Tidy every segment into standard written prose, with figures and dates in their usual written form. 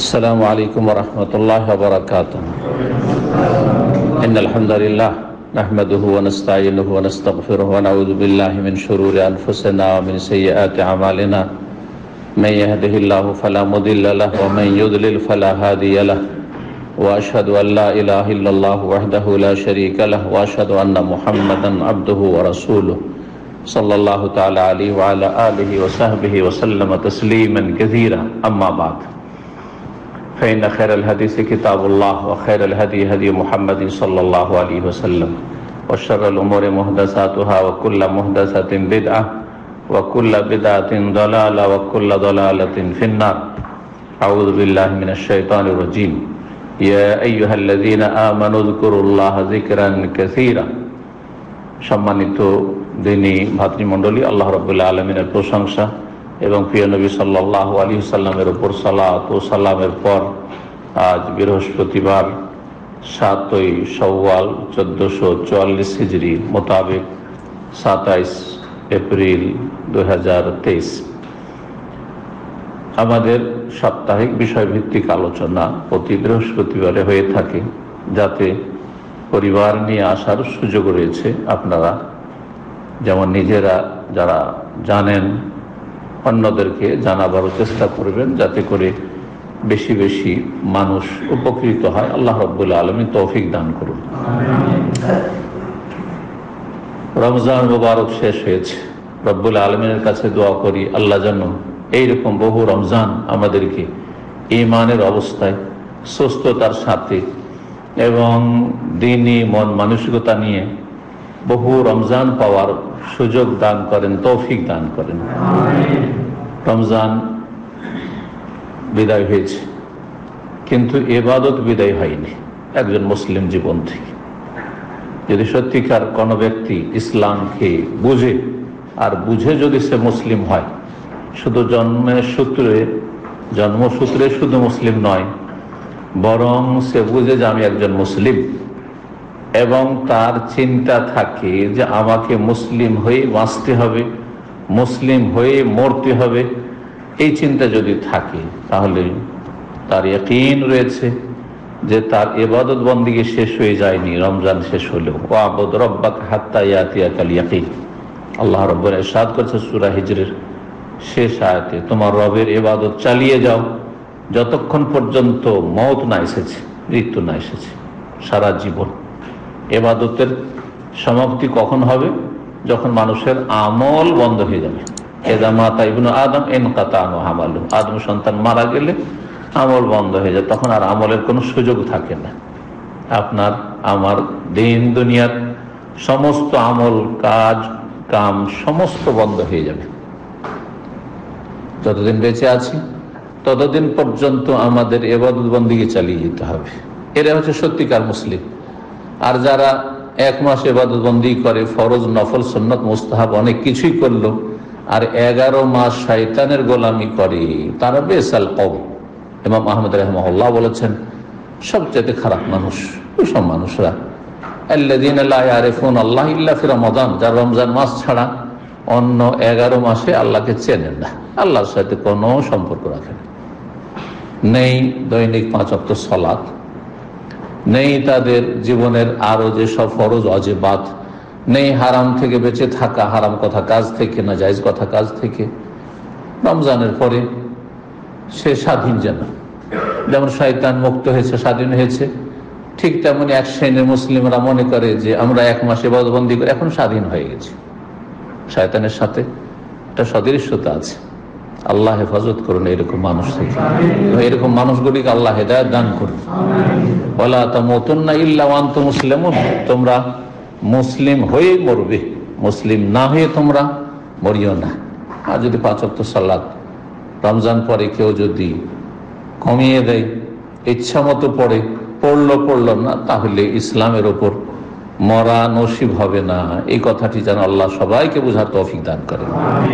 আসসালামু আলাইকুম ওয়া রাহমাতুল্লাহি ওয়া বারাকাতুহু। ইন্নাল হামদালিল্লাহ নাহমাদুহু ওয়া নাস্তাঈনুহু ওয়া নাস্তাগফিরুহু ওয়া নাউযু বিল্লাহি মিন শুরুরি আনফুসিনা ওয়া মিন সাইয়্যাতি আমালিনা। মান ইয়াহদিহিল্লাহু ফালা মুদিল্লা লাহু ওয়া মান ইউদ্লিল ফালা হাদিয়া লাহু। ওয়া আশহাদু আল লা ইলাহা ইল্লাল্লাহু ওয়াহদাহু লা শারীকা লাহু ওয়া আশহাদু আন্না মুহাম্মাদান আবদুহু ওয়া রাসূলুহু সাল্লাল্লাহু তাআলা আলাইহি ওয়া আলা আলিহি ওয়া সাহবিহি ওয়া সাল্লামা তাসলিমান কাসীরা। আম্মা বা'দ। فإن خير الحديث كتاب الله وخير الهدي هدي محمد صلى الله عليه وسلم وشر الأمور محدثاتها وكل محدثة بدعة وكل بدعة ضلالة وكل ضلالة في النار. أعوذ بالله من الشيطان الرجيم. يا أيها الذين آمنوا اذكروا الله ذكرا كثيرا. সম্মানিত দিনী ভাতৃমণ্ডলী, আল্লাহ রাব্বুল আলামিনের প্রশংসা এবং প্রিয় নবী সাল্লাল্লাহু আলাইহি ওয়াসাল্লামের উপর সালাত ও সালামের পর আজ বৃহস্পতিবার 7ই শাওয়াল 1444 হিজরি মোতাবেক 27 এপ্রিল 2023 আমাদের সাপ্তাহিক বিষয়ভিত্তিক আলোচনা প্রতি বৃহস্পতিবারে হয়ে থাকে, যাতে পরিবার নিয়ে আসার সুযোগ রয়েছে। আপনারা যেমন নিজেরা যারা জানেন অন্যদেরকে জানাবারও চেষ্টা করবেন, যাতে করে বেশি বেশি মানুষ উপকৃত হয়। আল্লাহ রাব্বুল আলামিন তৌফিক দান করুন। রমজান মুবারক শেষ হয়েছে। রব্বুল আলামিনের কাছে দোয়া করি আল্লাহ যেন এইরকম বহু রমজান আমাদেরকে ঈমানের অবস্থায় সুস্থতার সাথে এবং দ্বীনি মন মানসিকতা নিয়ে বহু রমজান পাওয়ার সুযোগ দান করেন, তৌফিক দান করেন। রমজান বিদায় হয়েছে, কিন্তু ইবাদত বিদায় হয়নি একজন মুসলিম জীবন থেকে। যদি সত্যিকার কোনো ব্যক্তি ইসলামকে বুঝে, আর বুঝে যদি সে মুসলিম হয়, শুধু জন্মসূত্রে শুধু মুসলিম নয়, বরং সে বুঝে যে আমি একজন মুসলিম, এবং তার চিন্তা থাকে যে আমাকে মুসলিম হয়ে বাঁচতে হবে, মুসলিম হয়ে মরতে হবে, এই চিন্তা যদি থাকে, তাহলে তার ইয়াকিন রয়েছে যে তার ইবাদত বন্দেগী শেষ হয়ে যায়নি রমজান শেষ হলেও। ওয়াবুদ রাব্বাকা হাত্তা ইয়াতিয়াকাল ইয়াকিন। আল্লাহ রাব্বুল ইরশাদ করেছে সূরা হিজরের শেষ আয়াতে, তোমার রবের ইবাদত চালিয়ে যাও যতক্ষণ পর্যন্ত মওত না এসেছে, মৃত্যু না এসেছে। সারা জীবন ইবাদতের সমাপ্তি কখন হবে? যখন মানুষের আমল বন্ধ হয়ে যাবে। ইযা মাতা ইবনু আদম ইনকাতা আমালু, আদম সন্তান মারা গেলে আমল বন্ধ হয়ে যায়, তখন আর আমলের কোনো সুযোগ থাকে না। আপনার আমার দিন দুনিয়ার সমস্ত আমল কাজ কাম সমস্ত বন্ধ হয়ে যাবে। যতদিন বেঁচে আছি ততদিন পর্যন্ত আমাদের ইবাদত বন্দেগী চালিয়ে যেতে হবে। এরা হচ্ছে সত্যিকার মুসলিম। আর যারা এক মাস ইবাদত বন্দেগী করে, ফরজ নফল সুন্নত মুস্তাহাব অনেক কিছুই করলো, আর 11 মাস শয়তানের গোলামি করে, তারা বেসাল কওম। ইমাম আহমদ রাহিমাহুল্লাহ বলেছেন সবচেয়ে খারাপ মানুষ ওইসব মানুষরা আল্লাযীনা লা ইয়ারিফুন আল্লাহ ইল্লা ফি রমাদান, যারা রমজান মাস ছাড়া অন্য 11 মাসে আল্লাহকে চেনেন না, আল্লাহর সাথে কোনো সম্পর্ক রাখেন না। নেই দৈনিক 5 ওয়াক্ত সালাত, নেই তাদের জীবনের আরো যে সব ফরজ ওয়াজিবাত, নেই হারাম থেকে বেঁচে থাকা, হারাম কথা কাজ থেকে, না জায়েজ কথা কাজ থেকে। রমজানের পরে সে স্বাধীন, যেমন শয়তান মুক্ত হয়েছে, স্বাধীন হয়েছে, ঠিক তেমনি এক শ্রেণীর মুসলিমরা মনে করে যে আমরা 1 মাস ইবাদতবন্দি করে এখন স্বাধীন হয়ে গেছি। শয়তানের সাথে একটা সদৃশ্যতা আছে। আল্লাহ হেফাজত করুন এরকম মানুষ থেকে, এরকম মানুষগুলিকে আল্লাহ হেদায়েত দান করুন। ওয়ালা তামুতুন্না ইল্লা ওয়া আনতুম মুসলিমুন, তোমরা মুসলিম হয়ে মরবে, মুসলিম না হয়ে তোমরা মরিও না। আর যদি 5 ওয়াক্ত সালাত রমজান পরে কেউ যদি কমিয়ে দেয়, ইচ্ছা মতো পড়লো না, তাহলে ইসলামের ওপর মরা নসিব হবে না। এই কথাটি যেন আল্লাহ সবাইকে বোঝার তৌফিক দান করেন।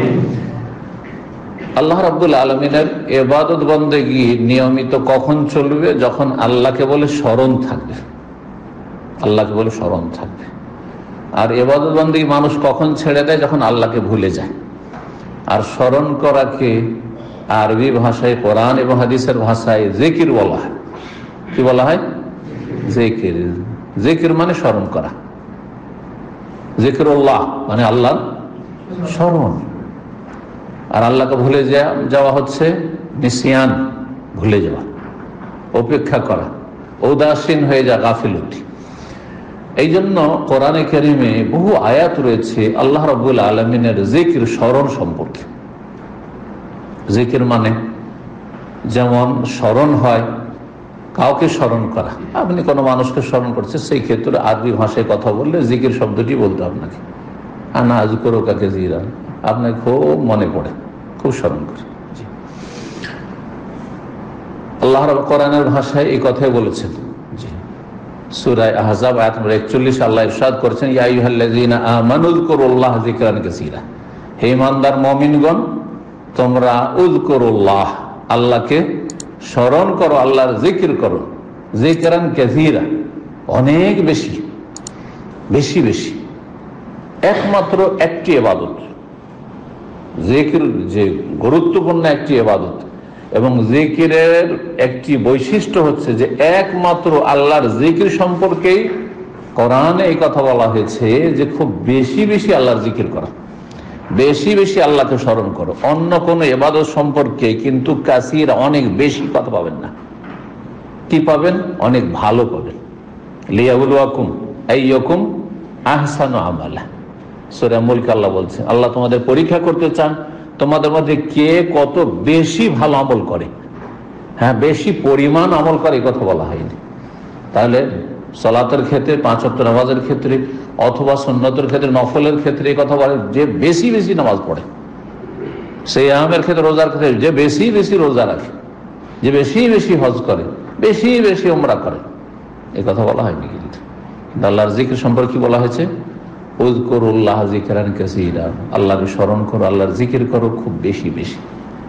আল্লাহ রাব্বুল আলামিনের ইবাদত বন্দেগী নিয়মিত কখন চলবে? যখন আল্লাহকে বলে স্মরণ থাকবে, আল্লাহকে বলে স্মরণ থাকবে। আর ইবাদত বন্দেগী মানুষ কখন ছেড়ে দেয়? যখন আল্লাহকে ভুলে যায়। আর স্মরণ করাকে আরবি ভাষায়, কোরআন এবং হাদিসের ভাষায় জিকির বলা হয়। কি বলা হয়? জিকির। জিকির মানে স্মরণ করা। জিকিরুল্লাহ মানে আল্লাহর স্মরণ। আর আল্লাহকে ভুলে যাওয়া হচ্ছে নিসিয়ান, ভুলে যাওয়া, উপেক্ষা করা, উদাসীন হয়ে যাওয়া, গাফিলতি। এই জন্য কোরআনে কারিমে বহু আয়াত রয়েছে আল্লাহ রাব্বুল আলামিনের জিকির, স্মরণ সম্পর্কে। জিকির মানে যেমন স্মরণ হয়, কাউকে স্মরণ করা। আপনি কোনো মানুষকে স্মরণ করছেন, সেই ক্ষেত্রে আরবি ভাষায় কথা বললে জিকির শব্দটি বলতে আপনাকে, আনা আযকুরু কাসীরা, আপনাকে খুব মনে পড়ে, খুব স্মরণ করে। আল্লাহ কোরআনের ভাষায় এই কথাই বলেছেন। সূরা আহজাব আয়াত নম্বর 41 আল্লাহ ইরশাদ করেছেন, ইয়া আইয়ুহাল্লাযীনা আমানু যকুরুল্লাহ যিকরান কাসীরা, হে ঈমানদার মুমিনগণ তোমরা উযকুরুল্লাহ, আল্লাহকে স্মরণ করো, আল্লাহর জিকির করো, যিকরান কাসীরা, অনেক বেশি, বেশি বেশি। একমাত্র একটি ইবাদত জিকির, যে গুরুত্বপূর্ণ একটি ইবাদত, এবং জিকিরের একটি বৈশিষ্ট্য হচ্ছে যে একমাত্র আল্লাহর জিকির সম্পর্কেই কোরআনে এই কথা বলা হয়েছে যে খুব বেশি বেশি আল্লাহর জিকির করা, বেশি বেশি আল্লাহকে স্মরণ করো। অন্য কোনো ইবাদত সম্পর্কে কিন্তু কাসীর, অনেক বেশি কথা পাবেন না। কি পাবেন? অনেক ভালো পাবেন। লিয়াবলুয়াকুম আইয়ুকুম আহসানু আমালা, সূরা মুলক আল্লাহ বলছেন, আল্লাহ তোমাদের পরীক্ষা করতে চান তোমাদের মধ্যে কে কত বেশি ভালো আমল করে। হ্যাঁ, বেশি পরিমাণ আমল করে, এই কথা বলা হয়নি। তাহলে সালাতের ক্ষেত্রে, 5 ওয়াক্ত নামাজের ক্ষেত্রে, অথবা সুন্নতের ক্ষেত্রে, নফলের ক্ষেত্রে এই কথা বলে যে বেশি বেশি নামাজ পড়ে, সিয়ামের ক্ষেত্রে, রোজার ক্ষেত্রে যে বেশি বেশি রোজা রাখে, যে বেশি বেশি হজ করে, বেশি বেশি উমরা করে, এই কথা বলা হয়নি। কিন্তু আল্লাহর জিকির সম্পর্কে কি বলা হয়েছে? উযকুরুল্লাহ যিকরান কাসীরা, আল্লাহকে স্মরণ করো, আল্লাহর জিকির করো খুব বেশি বেশি।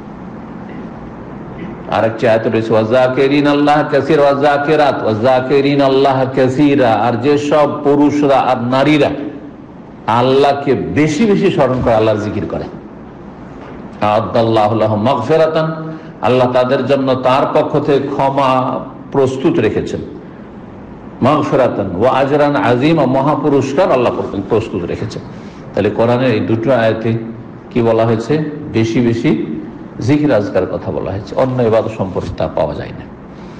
আরেকটি আয়াত রয়েছে, ওয়াযাকিরিন আল্লাহ কাসীরা ওয়াযাকিরাত ওয়াযাকিরিন আল্লাহ কাসীরা, আর যে সব পুরুষরা আর নারীরা আল্লাহকে বেশি বেশি স্মরণ করে, আল্লাহর জিকির করে, আ'আদাল্লাহু লাহুম মাগফিরাতান, আল্লাহ তাদের জন্য তার পক্ষ থেকে ক্ষমা প্রস্তুত রেখেছেন, মাগফিরাতান ওয়া আজরান আযীমা, মহাপুরস্কার আল্লাহ প্রস্তুত রেখেছেন। তাহলে কোরআনের এই দুটো আয়াতে কি বলা হয়েছে? বেশি বেশি জিকির আজকার কথা বলা হয়েছে। অন্য ইবাদত সম্পর্কে তা পাওয়া যায় না।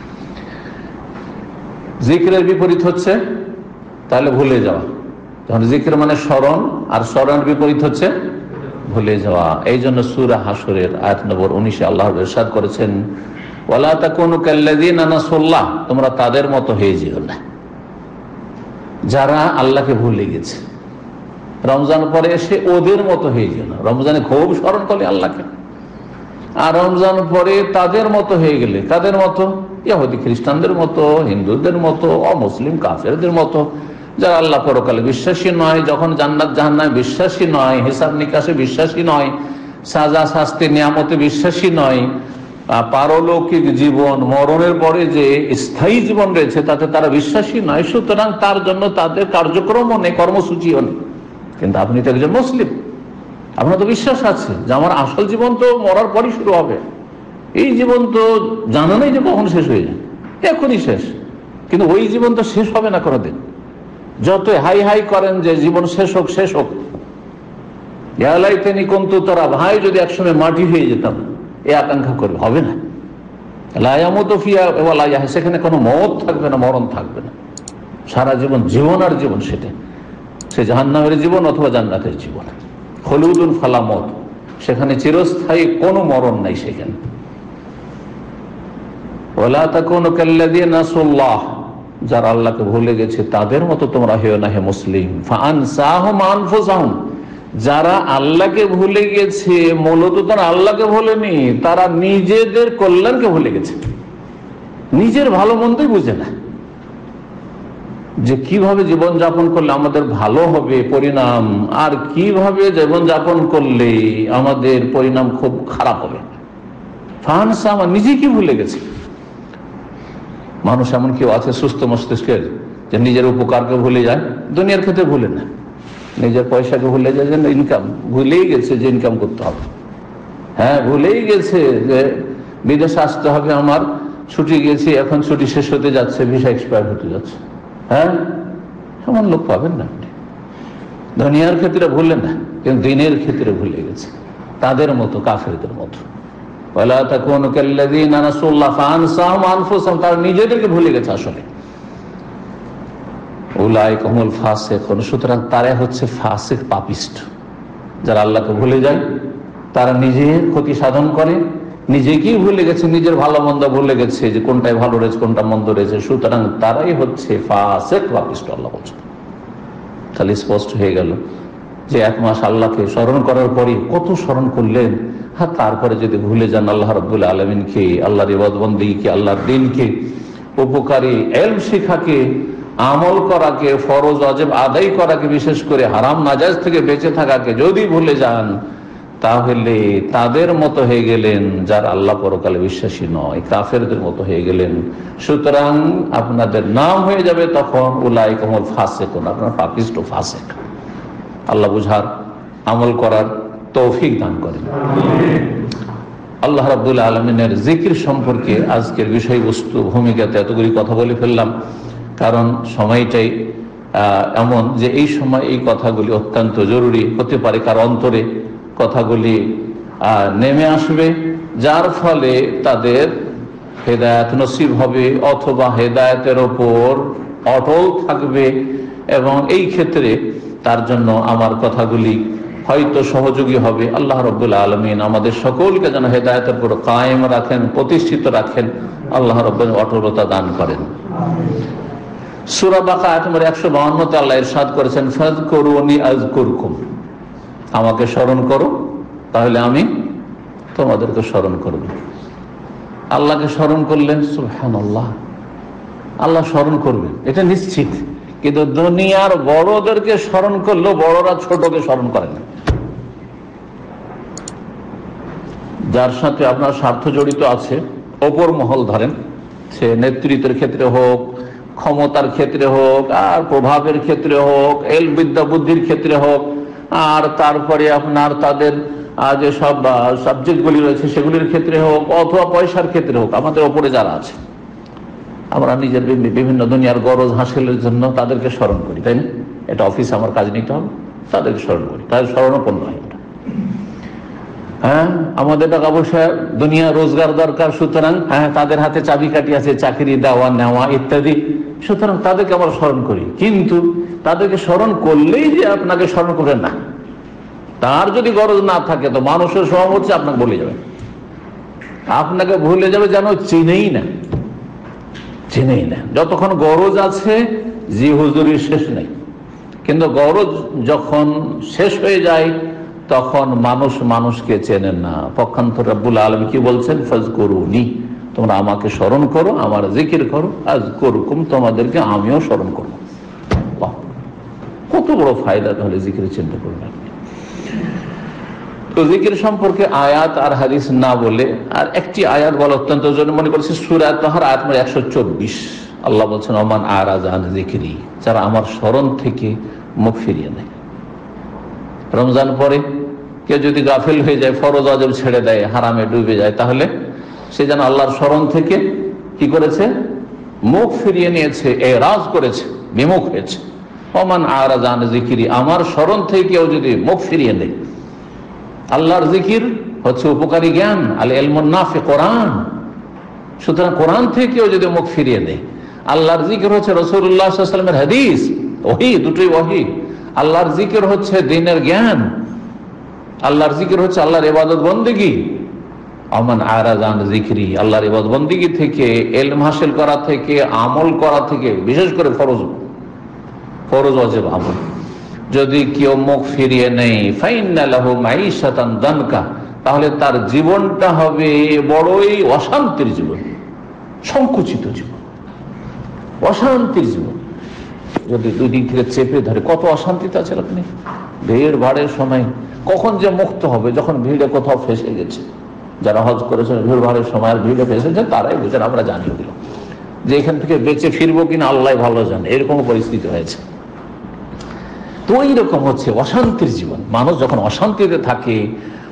জিকিরের বিপরীত হচ্ছে তাহলে ভুলে যাওয়া। যখন জিকির মানে স্মরণ, আর স্মরণের বিপরীত হচ্ছে ভুলে যাওয়া। এই জন্য সূরা হাশরের আয়াত নম্বর 19 আল্লাহ ইরশাদ করেছেন, ওয়ালা তাকুনু কাল্লাযীনা নাসুল্লাহ, তোমরা তাদের মতো হয়ে যেও না যারা আল্লাহকে ভুলে গেছে। রমজান পরে এসে ওদের মতো হয়ে যেও না। রমজানে খুব স্মরণ করলে আল্লাহকে, আর রমজান পরে তাদের মতো হয়ে গেলে, কাদের মতো? ইহুদি খ্রিস্টানদের মতো, হিন্দুদের মতো, অমুসলিম কাফেরদের মতো, যারা আল্লাহ পরকালে বিশ্বাসী নয়, যখন জান্নাত জাহান্নামে বিশ্বাসী নয়, হিসাব নিকাশে বিশ্বাসী নয়, সাজা শাস্তি নিয়ামতে বিশ্বাসী নয়, পারলৌকিক জীবন, মরণের পরে যে স্থায়ী জীবন রয়েছে তাতে তারা বিশ্বাসী নয়। সুতরাং তার জন্য তাদের কার্যক্রমও নেই, কর্মসূচিও নেই। কিন্তু আপনি তো একজন মুসলিম, আপনার তো বিশ্বাস আছে যে আমার আসল জীবন তো মরার পরই শুরু হবে। এই জীবন তো জানা নেই যে কখন শেষ হয়ে যায়, এখনই শেষ। কিন্তু ওই জীবন তো শেষ হবে না কোনোদিন। যত হাই হাই করেন যে জীবন শেষ হোক, শেষ হোক, ইয়ালাইতানি কুনতু তুরাব, ভাই যদি একসময় মাটি হয়ে যেতাম, এই আকাঙ্ক্ষা করবে, হবে না। লা ইয়ামুতু ফিহা ওয়া লা ইয়াহয়া, সেখানে কোনো মওত থাকবে না, মরণ থাকবে না। সারা জীবন জীবন আর জীবন, সেটা সে জাহান্নামের জীবন অথবা জান্নাতের জীবন। খুলুদুন ফালা মওত, সেখানে চিরস্থায়ী কোনো মরণ নাই সেখানে। ওয়ালা তাকুনু কাল্লাযীনা নাসুল্লাহ, যারা আল্লাহকে ভুলে গেছে তাদের মতো তোমরা হয়েও না হে মুসলিম। ফাআনসাহুম আনফুসাহুম, যারা আল্লাহকে ভুলে গেছে মূলত তারা আল্লাহকে ভুলেনি, তারা নিজেদের কল্যাণকে ভুলে গেছে, নিজের ভালো মন্দই বুঝে না, যে কিভাবে জীবন যাপন করলে আমাদের ভালো হবে পরিণাম, আর কিভাবে জীবন যাপন করলে আমাদের পরিণাম খুব খারাপ হবে। ফানসা, নিজে কি ভুলে গেছে। মানুষ এমন কেউ আছে সুস্থ মস্তিষ্কের যে নিজের উপকারকে ভুলে যায়, দুনিয়ার ক্ষেত্রে ভুলে না, নিজের পয়সাকে ভুলে যায়, যে ইনকাম ভুলেই গেছে যে ইনকাম করতে হবে। হ্যাঁ, ভুলেই গেছে যে বিদেশে আসতে হবে, আমার ছুটি গেছি, এখন ছুটি শেষ হতে যাচ্ছে, ভিসা এক্সপায়ার হতে যাচ্ছে। হ্যাঁ, এমন লোক পাবেন না আপনি। দুনিয়ার ক্ষেত্রে ভুলে না, কিন্তু দিনের ক্ষেত্রে ভুলে গেছে, তাদের মতো, কাফেরদের মতো। তারা নিজেদেরকে ভুলে গেছে আসলে। সুতরাং তারা হচ্ছে ফাসিক, পাপিষ্ট। যারা আল্লাহকে ভুলে যায়, তারা নিজে ক্ষতি সাধন করে, নিজেকেই ভুলে গেছে, নিজের ভালো মন্দ ভুলে গেছে, যে কোনটাই ভালো রয়েছে কোনটা মন্দ রয়েছে। সুতরাং তারাই হচ্ছে ফাসিক, পাপিষ্ট। আল্লাহ বলছেন। তাহলে স্পষ্ট হয়ে গেল যে 1 মাস আল্লাহকে স্মরণ করার পরে কত স্মরণ করলেন, হ্যাঁ, তারপরে যদি ভুলে যান আল্লাহ রাব্বুল আলামিনকে, আল্লাহর ইবাদত বন্দেগীকে, আল্লাহর দ্বীনকে, উপকারী ইলম শিখাকে, আমল করাকে, ফরজ ওয়াজিব আদায় করাকে, বিশেষ করে হারাম নাজায়েজ থেকে বেঁচে থাকাকে যদি ভুলে যান, তাহলে তাদের মতো হয়ে গেলেন যারা আল্লাহ পরকালে বিশ্বাসী নয়, কাফেরদের মতো হয়ে গেলেন। সুতরাং আপনাদের নাম হয়ে যাবে তখন উলাইকা হুমুল ফাসিকুন, আপনার পাপিষ্ট, ফাসিক। আল্লাহ বুঝার, আমল করার তৌফিক দান করেন। আল্লাহ রাব্বুল আলামিনের জিকির সম্পর্কে আজকের বিষয়বস্তু, ভূমিকাতে এতগুলি কথা বলে ফেললাম, কারণ সময়টাই এমন যে এই সময় এই কথাগুলি অত্যন্ত জরুরি হতে পারে। কার অন্তরে কথাগুলি নেমে আসবে, যার ফলে তাদের হেদায়েত নসিব হবে, অথবা হেদায়েতের ওপর অটল থাকবে। এবং এই ক্ষেত্রে তার জন্য আমার কথাগুলি হয়তো সহযোগী হবে। আল্লাহ রাব্বুল আলামিন আমাদের সকলকে যেন হেদায়েতের উপর কায়েম রাখেন, প্রতিষ্ঠিত রাখেন। আল্লাহ রাব্বুল অটলতা দান করেন। সূরা বাকারা আয়াত নম্বর 152-তে আল্লাহ ইরশাদ করেছেন, ফাযকুরুনি আযকুরকুম, আমাকে স্মরণ করো তাহলে আমি তোমাদেরকে স্মরণ করব। আল্লাহকে স্মরণ করলেন, সুবহানাল্লাহ, আল্লাহ স্মরণ করবেন, এটা নিশ্চিত। কিন্তু দুনিয়ার বড়দেরকে স্মরণ করলেও বড়রা ছোটকে স্মরণ করেন না। যার সাথে আপনার স্বার্থ জড়িত আছে, অপর মহল ধরেন, সে নেতৃত্বের ক্ষেত্রে হোক, ক্ষমতার ক্ষেত্রে হোক, আর প্রভাবের ক্ষেত্রে হোক, এলম বিদ্যা বুদ্ধির ক্ষেত্রে হোক, আর তারপরে আপনার তাদের যে সব সাবজেক্টগুলি রয়েছে সেগুলির ক্ষেত্রে হোক, অথবা পয়সার ক্ষেত্রে হোক, আমাদের ওপরে যারা আছে, আমরা নিজের বিভিন্ন দুনিয়ার গরজ হাসিলের জন্য তাদেরকে স্মরণ করি, তাই না? এটা অফিসে আমার কাজ নিতে হবে, তাদেরকে স্মরণ করি, তাদের স্মরণাপন্ন হয়। হ্যাঁ, আমাদের টাকা পয়সা, দুনিয়া রোজগার দরকার, সুতরাং হ্যাঁ, তাদের হাতে চাবিকাঠি আছে, চাকরি দেওয়া নেওয়া ইত্যাদি, সুতরাং তাদেরকে আমরা স্মরণ করি। কিন্তু তাদেরকে স্মরণ করলেই যে আপনাকে স্মরণ করে না, তার যদি গরজ না থাকে তো মানুষের স্বভাব হচ্ছে আপনাকে ভুলে যাবে, আপনাকে ভুলে যাবে, যেন চিনেই না, চিনেই না। যতক্ষণ গরজ আছে জি হুজুরির শেষ নেই, কিন্তু গরজ যখন শেষ হয়ে যায় তখন মানুষ মানুষকে চেনেন না। পক্ষান্তর রব্বুল আলামিন কি বলছেন, ফাযকুরুনি, তোমরা আমাকে স্মরণ করো, আমার জিকির করো, আযকুরকুম, তোমাদেরকে আমিও স্মরণ করব। কত বড় ফায়দা তাহলে জিকিরের, চিন্তা করবেন। তো জিকির সম্পর্কে আয়াত আর হাদিস না বলে আর একটি আয়াত বলা অত্যন্ত জরুরি মনে করছি। সূরা তাহার আয়াত নম্বর 124, আল্লাহ বলছেন, ওমান আরাযা আন যিকরি, যারা আমার স্মরণ থেকে মুখ ফিরিয়ে নেয়। রমজান পরে কেউ যদি গাফিল হয়ে যায়, ফরজ ওয়াজিব ছেড়ে দেয়, হারামে ডুবে যায়, তাহলে সে যেন আল্লাহর স্মরণ থেকে কি করেছে, মুখ ফিরিয়ে নিয়েছে, এরাজ করেছে, বিমুখ হয়েছে। ওমান আরাযা আন যিকরি, আমার স্মরণ থেকে কেউ যদি মুখ ফিরিয়ে নেয়। আল্লাহর জিকির হচ্ছে উপকারী জ্ঞান, আল ইলমুন নাফি, কোরআন। সুতরাং কোরআন থেকেও যদি মুখ ফিরিয়ে দেয়, আল্লাহর জিকির হচ্ছে রাসূলুল্লাহ সাল্লাল্লাহু আলাইহি ওয়াসাল্লামের হাদিস, ওহী, দুটোই ওহী। আল্লাহর জিকির হচ্ছে দ্বীনের জ্ঞান, আল্লাহর জিকির হচ্ছে আল্লাহর ইবাদত বন্দেগী। আমান আরাযা আন যিকরি, আল্লাহর ইবাদত বন্দেগী থেকে, ইলম হাসিল করা থেকে, আমল করা থেকে, বিশেষ করে ফরজ ওয়াজিব আমল যদি কেউ মুখ ফিরিয়ে নেই, ফাইন্না লাহু মাঈশাতান দানকা, তাহলে তার জীবনটা হবে বড়ই অশান্তির জীবন, সংকুচিত জীবন, অশান্তির জীবন। যদি দুই দিক থেকে চেপে ধরে, কত অশান্তিতে আছেন আপনি। ভিড় ভাড়ের সময় কখন যে মুক্ত হবে, যখন ভিড়ে কোথাও ফেসে গেছে। যারা হজ করেছেন ভিড় ভাড়ের সময় আর ভিড়ে ফেসেছেন, তারাই বুঝেন, আমরা জানিয়ে দিলাম যে এখান থেকে বেঁচে ফিরবো কিনা আল্লাহ ভালো জানে, এরকম পরিস্থিতি হয়েছে। তো এইরকম হচ্ছে অশান্তির জীবন। মানুষ যখন অশান্তিতে থাকে,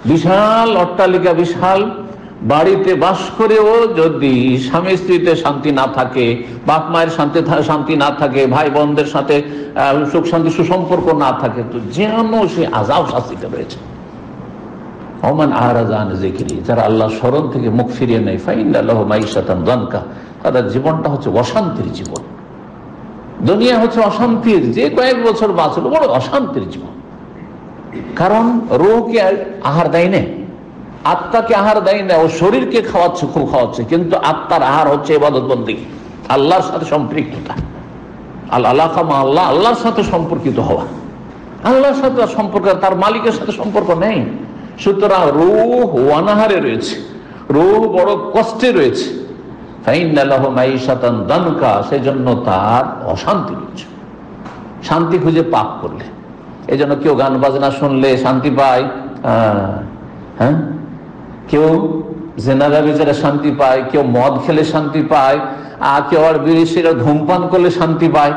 বিশাল অট্টালিকা, বিশাল বাড়িতে বাস করেও যদি স্বামী স্ত্রীতে শান্তি না থাকে, বাপ মায়ের শান্তি না থাকে, ভাই বোনদের সাথে সুখ শান্তি সুসম্পর্ক না থাকে, তো যেন সে আযাব শাস্তিতে রয়েছে। ওমান আরাযা আন যিকরি, যারা আল্লাহ স্মরণ থেকে মুখ ফিরিয়ে নেয়, ফাইন্না লাহু মাঈশাতান যানকা, তাদের জীবনটা হচ্ছে অশান্তির জীবন। দুনিয়া হচ্ছে অশান্তির, যে কয়েক বছর বাঁচলো বড় অশান্তির জীবন। কারণ রূহকে আহার দেয় না, আত্মাকে আহার দেয় না, ও শরীরকে খাওয়াচ্ছে, খুব খাওয়াচ্ছে, কিন্তু আত্মার আহার হচ্ছে ইবাদত বন্দেগী, আল্লাহর সাথে সম্পৃক্ততা, আল্লাহর সাথে সম্পর্কিত হওয়া। আল্লাহর সাথে সম্পর্ক, তার মালিকের সাথে সম্পর্ক নেই। সুতরাং রূহ অনাহারে রয়েছে, রূহ বড় কষ্টে রয়েছে। ফাইন্না লাহু মাঈশাতান যানকা, সেই জন্য তার অশান্তি রয়েছে। শান্তি খুঁজে পাপ করলে, এই জন্য কেউ গান বাজনা শুনলে শান্তি পায়, হ্যাঁ, কেউ জেনারা বেচারা শান্তি পায়, কেউ মদ খেলে শান্তি পায়, আর কেউ আর বিড়ি সিগারেট ধূমপান করলে শান্তি পায়।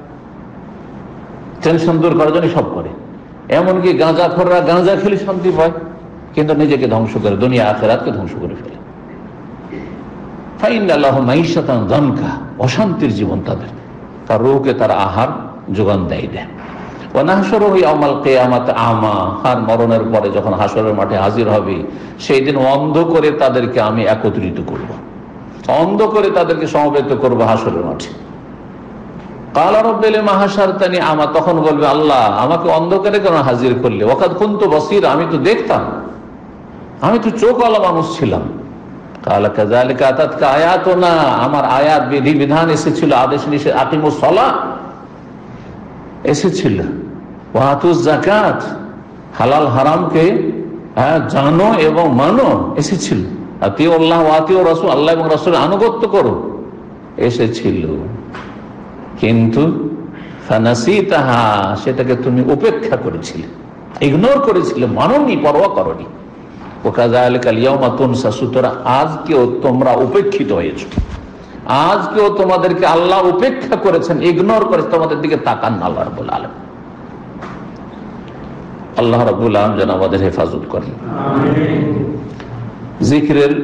টেনশন দূর করার জন্য সব করে। এমনকি গাঁজাখোররা গাঁজা খেলে শান্তি পায়, কিন্তু নিজেকে ধ্বংস করে, দুনিয়া আখিরাতকে ধ্বংস করে ফেলে। ফাইন্না লাহু মাঈশাতান যানকা, অশান্তির জীবন তাদের, তার রূহকে তার আহার যোগান দেয়। ওয়া নাহশুরুহু ইয়াওমাল কিয়ামাতি আমা, আর মরণের পরে যখন হাসরের মাঠে হাজির হবে, সেই দিন অন্ধ করে তাদেরকে আমি একত্রিত করব, অন্ধ করে তাদেরকে সমবেত করব হাসরের মাঠে। ক্বালা রাব্বি লিমা হাশারতানি আমা, তখন বলবে আল্লাহ আমাকে অন্ধকারে কেন হাজির করলে? ওয়াকাদ কুনতু বাসীরা, আমি তো দেখতাম, আমি তো চোখওয়ালা মানুষ ছিলাম। ক্বালা কাযালিকা আতাতকা আয়াতুনা, আমার আয়াত বিধি বিধান এসেছিল, আদেশ নিষেধ, আকিমুস সালাহ এসেছিল, ওয়া আতুজ যাকাত, হালাল হারামকে জানো এবং মানো এসেছিল, আতিউল্লাহ ওয়া আতিউর রাসূল, আল্লাহ এবং রাসূলের আনুগত্য করো এসেছিল। কিন্তু ফানাসিতাহা, সেটাকে তুমি উপেক্ষা করেছিলে, ইগনোর করেছিলে, মানোনি, পরোয়া করনি। ওয়াকাযালিকাল ইয়াওমা তুনসা, সুতরাং আজকেও তোমরা উপেক্ষিত হয়েছো, আজকেও তোমাদেরকে আল্লাহ উপেক্ষা করেছেন, ইগনোর করেছেন, তোমাদের দিকে তাকান না আল্লাহ রাব্বুল আলামিন। আল্লাহ রাব্বুল আলামিন যেন আমাদের হেফাজত করেন। জিকিরের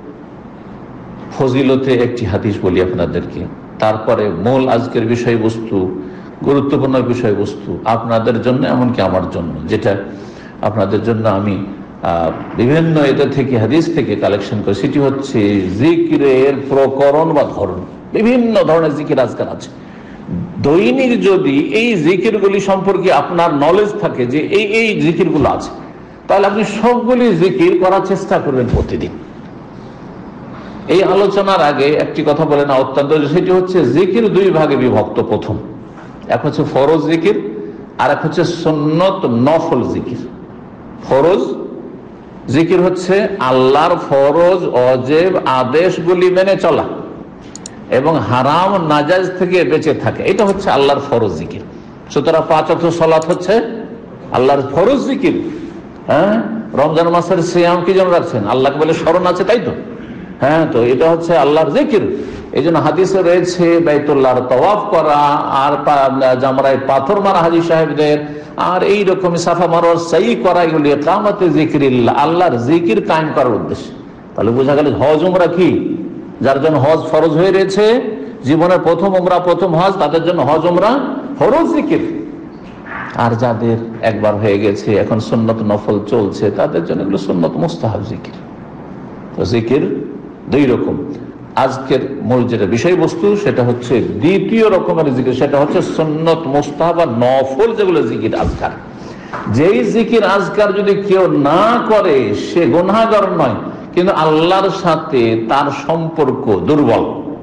ফজিলতে একটি হাদিস বলি আপনাদেরকে, তারপরে মূল আজকের বিষয়বস্তু, গুরুত্বপূর্ণ বিষয়বস্তু আপনাদের জন্য, এমনকি আমার জন্য, যেটা আপনাদের জন্য আমি বিভিন্ন এদের থেকে, হাদিস থেকে কালেকশন করে, সেটি হচ্ছে জিকিরের প্রকরণ বা ধরন। বিভিন্ন ধরনের জিকির আজকাল আছে। দৈনিক যদি এই জিকিরগুলি সম্পর্কে আপনার নলেজ থাকে যে এই জিকিরগুলো আছে, তাহলে আপনি সবগুলি জিকির করার চেষ্টা করবেন প্রতিদিন। এই আলোচনার আগে একটি কথা বলে না অত্যন্ত, সেটি হচ্ছে জিকির দুই ভাগে বিভক্ত। প্রথম, এক হচ্ছে ফরজ জিকির, আর এক হচ্ছে সুন্নত নফল জিকির। ফরজ জিকির হচ্ছে আল্লাহর ফরজ অজেব আদেশগুলি মেনে চলা এবং হারাম নাজাইজ থেকে বেঁচে থাকে, এটা হচ্ছে আল্লাহর ফরজ জিকির। সুতরাং 5 ওয়াক্ত সালাত হচ্ছে আল্লাহর ফরজ জিকির। হ্যাঁ, রমজান মাসের সিয়াম কি জন্য রাখছেন? আল্লাহকে বলে স্মরণ আছে, তাই তো? হ্যাঁ, তো এটা হচ্ছে আল্লাহর জিকির। এই জন্য হাদিসে রয়েছে বাইতুল্লাহর তওয়াফ করা, আর জামরায় পাথর মারা হাজী সাহেবদের, আর এইরকম সাফা মারওয়ার সাই করা, এগুলি ইকামতে যিকরিল্লাহ, আল্লাহর জিকির কায়েম করার উদ্দেশ্যে। তাহলে বোঝা গেল হজ উমরা কি, যার জন্য হজ ফরজ হয়ে রয়েছে, জীবনের প্রথম উমরা প্রথম হজ, তাদের জন্য হজ উমরা ফরজ জিকির। আর যাদের একবার হয়ে গেছে, এখন সুন্নত নফল চলছে, তাদের জন্য এগুলো সুন্নত মুস্তাহাব জিকির। তো জিকির দুই রকম। আজকের মূল যেটা বিষয়বস্তু, সেটা হচ্ছে দ্বিতীয় রকমের জিকির, সেটা হচ্ছে সুন্নত মুস্তাহাব আর নফল যেগুলো জিকির আজকার। যেই জিকির আজকার যদি কেউ না করে সে গুনাহগার নয়, কিন্তু আল্লাহর সাথে তার সম্পর্ক দুর্বল।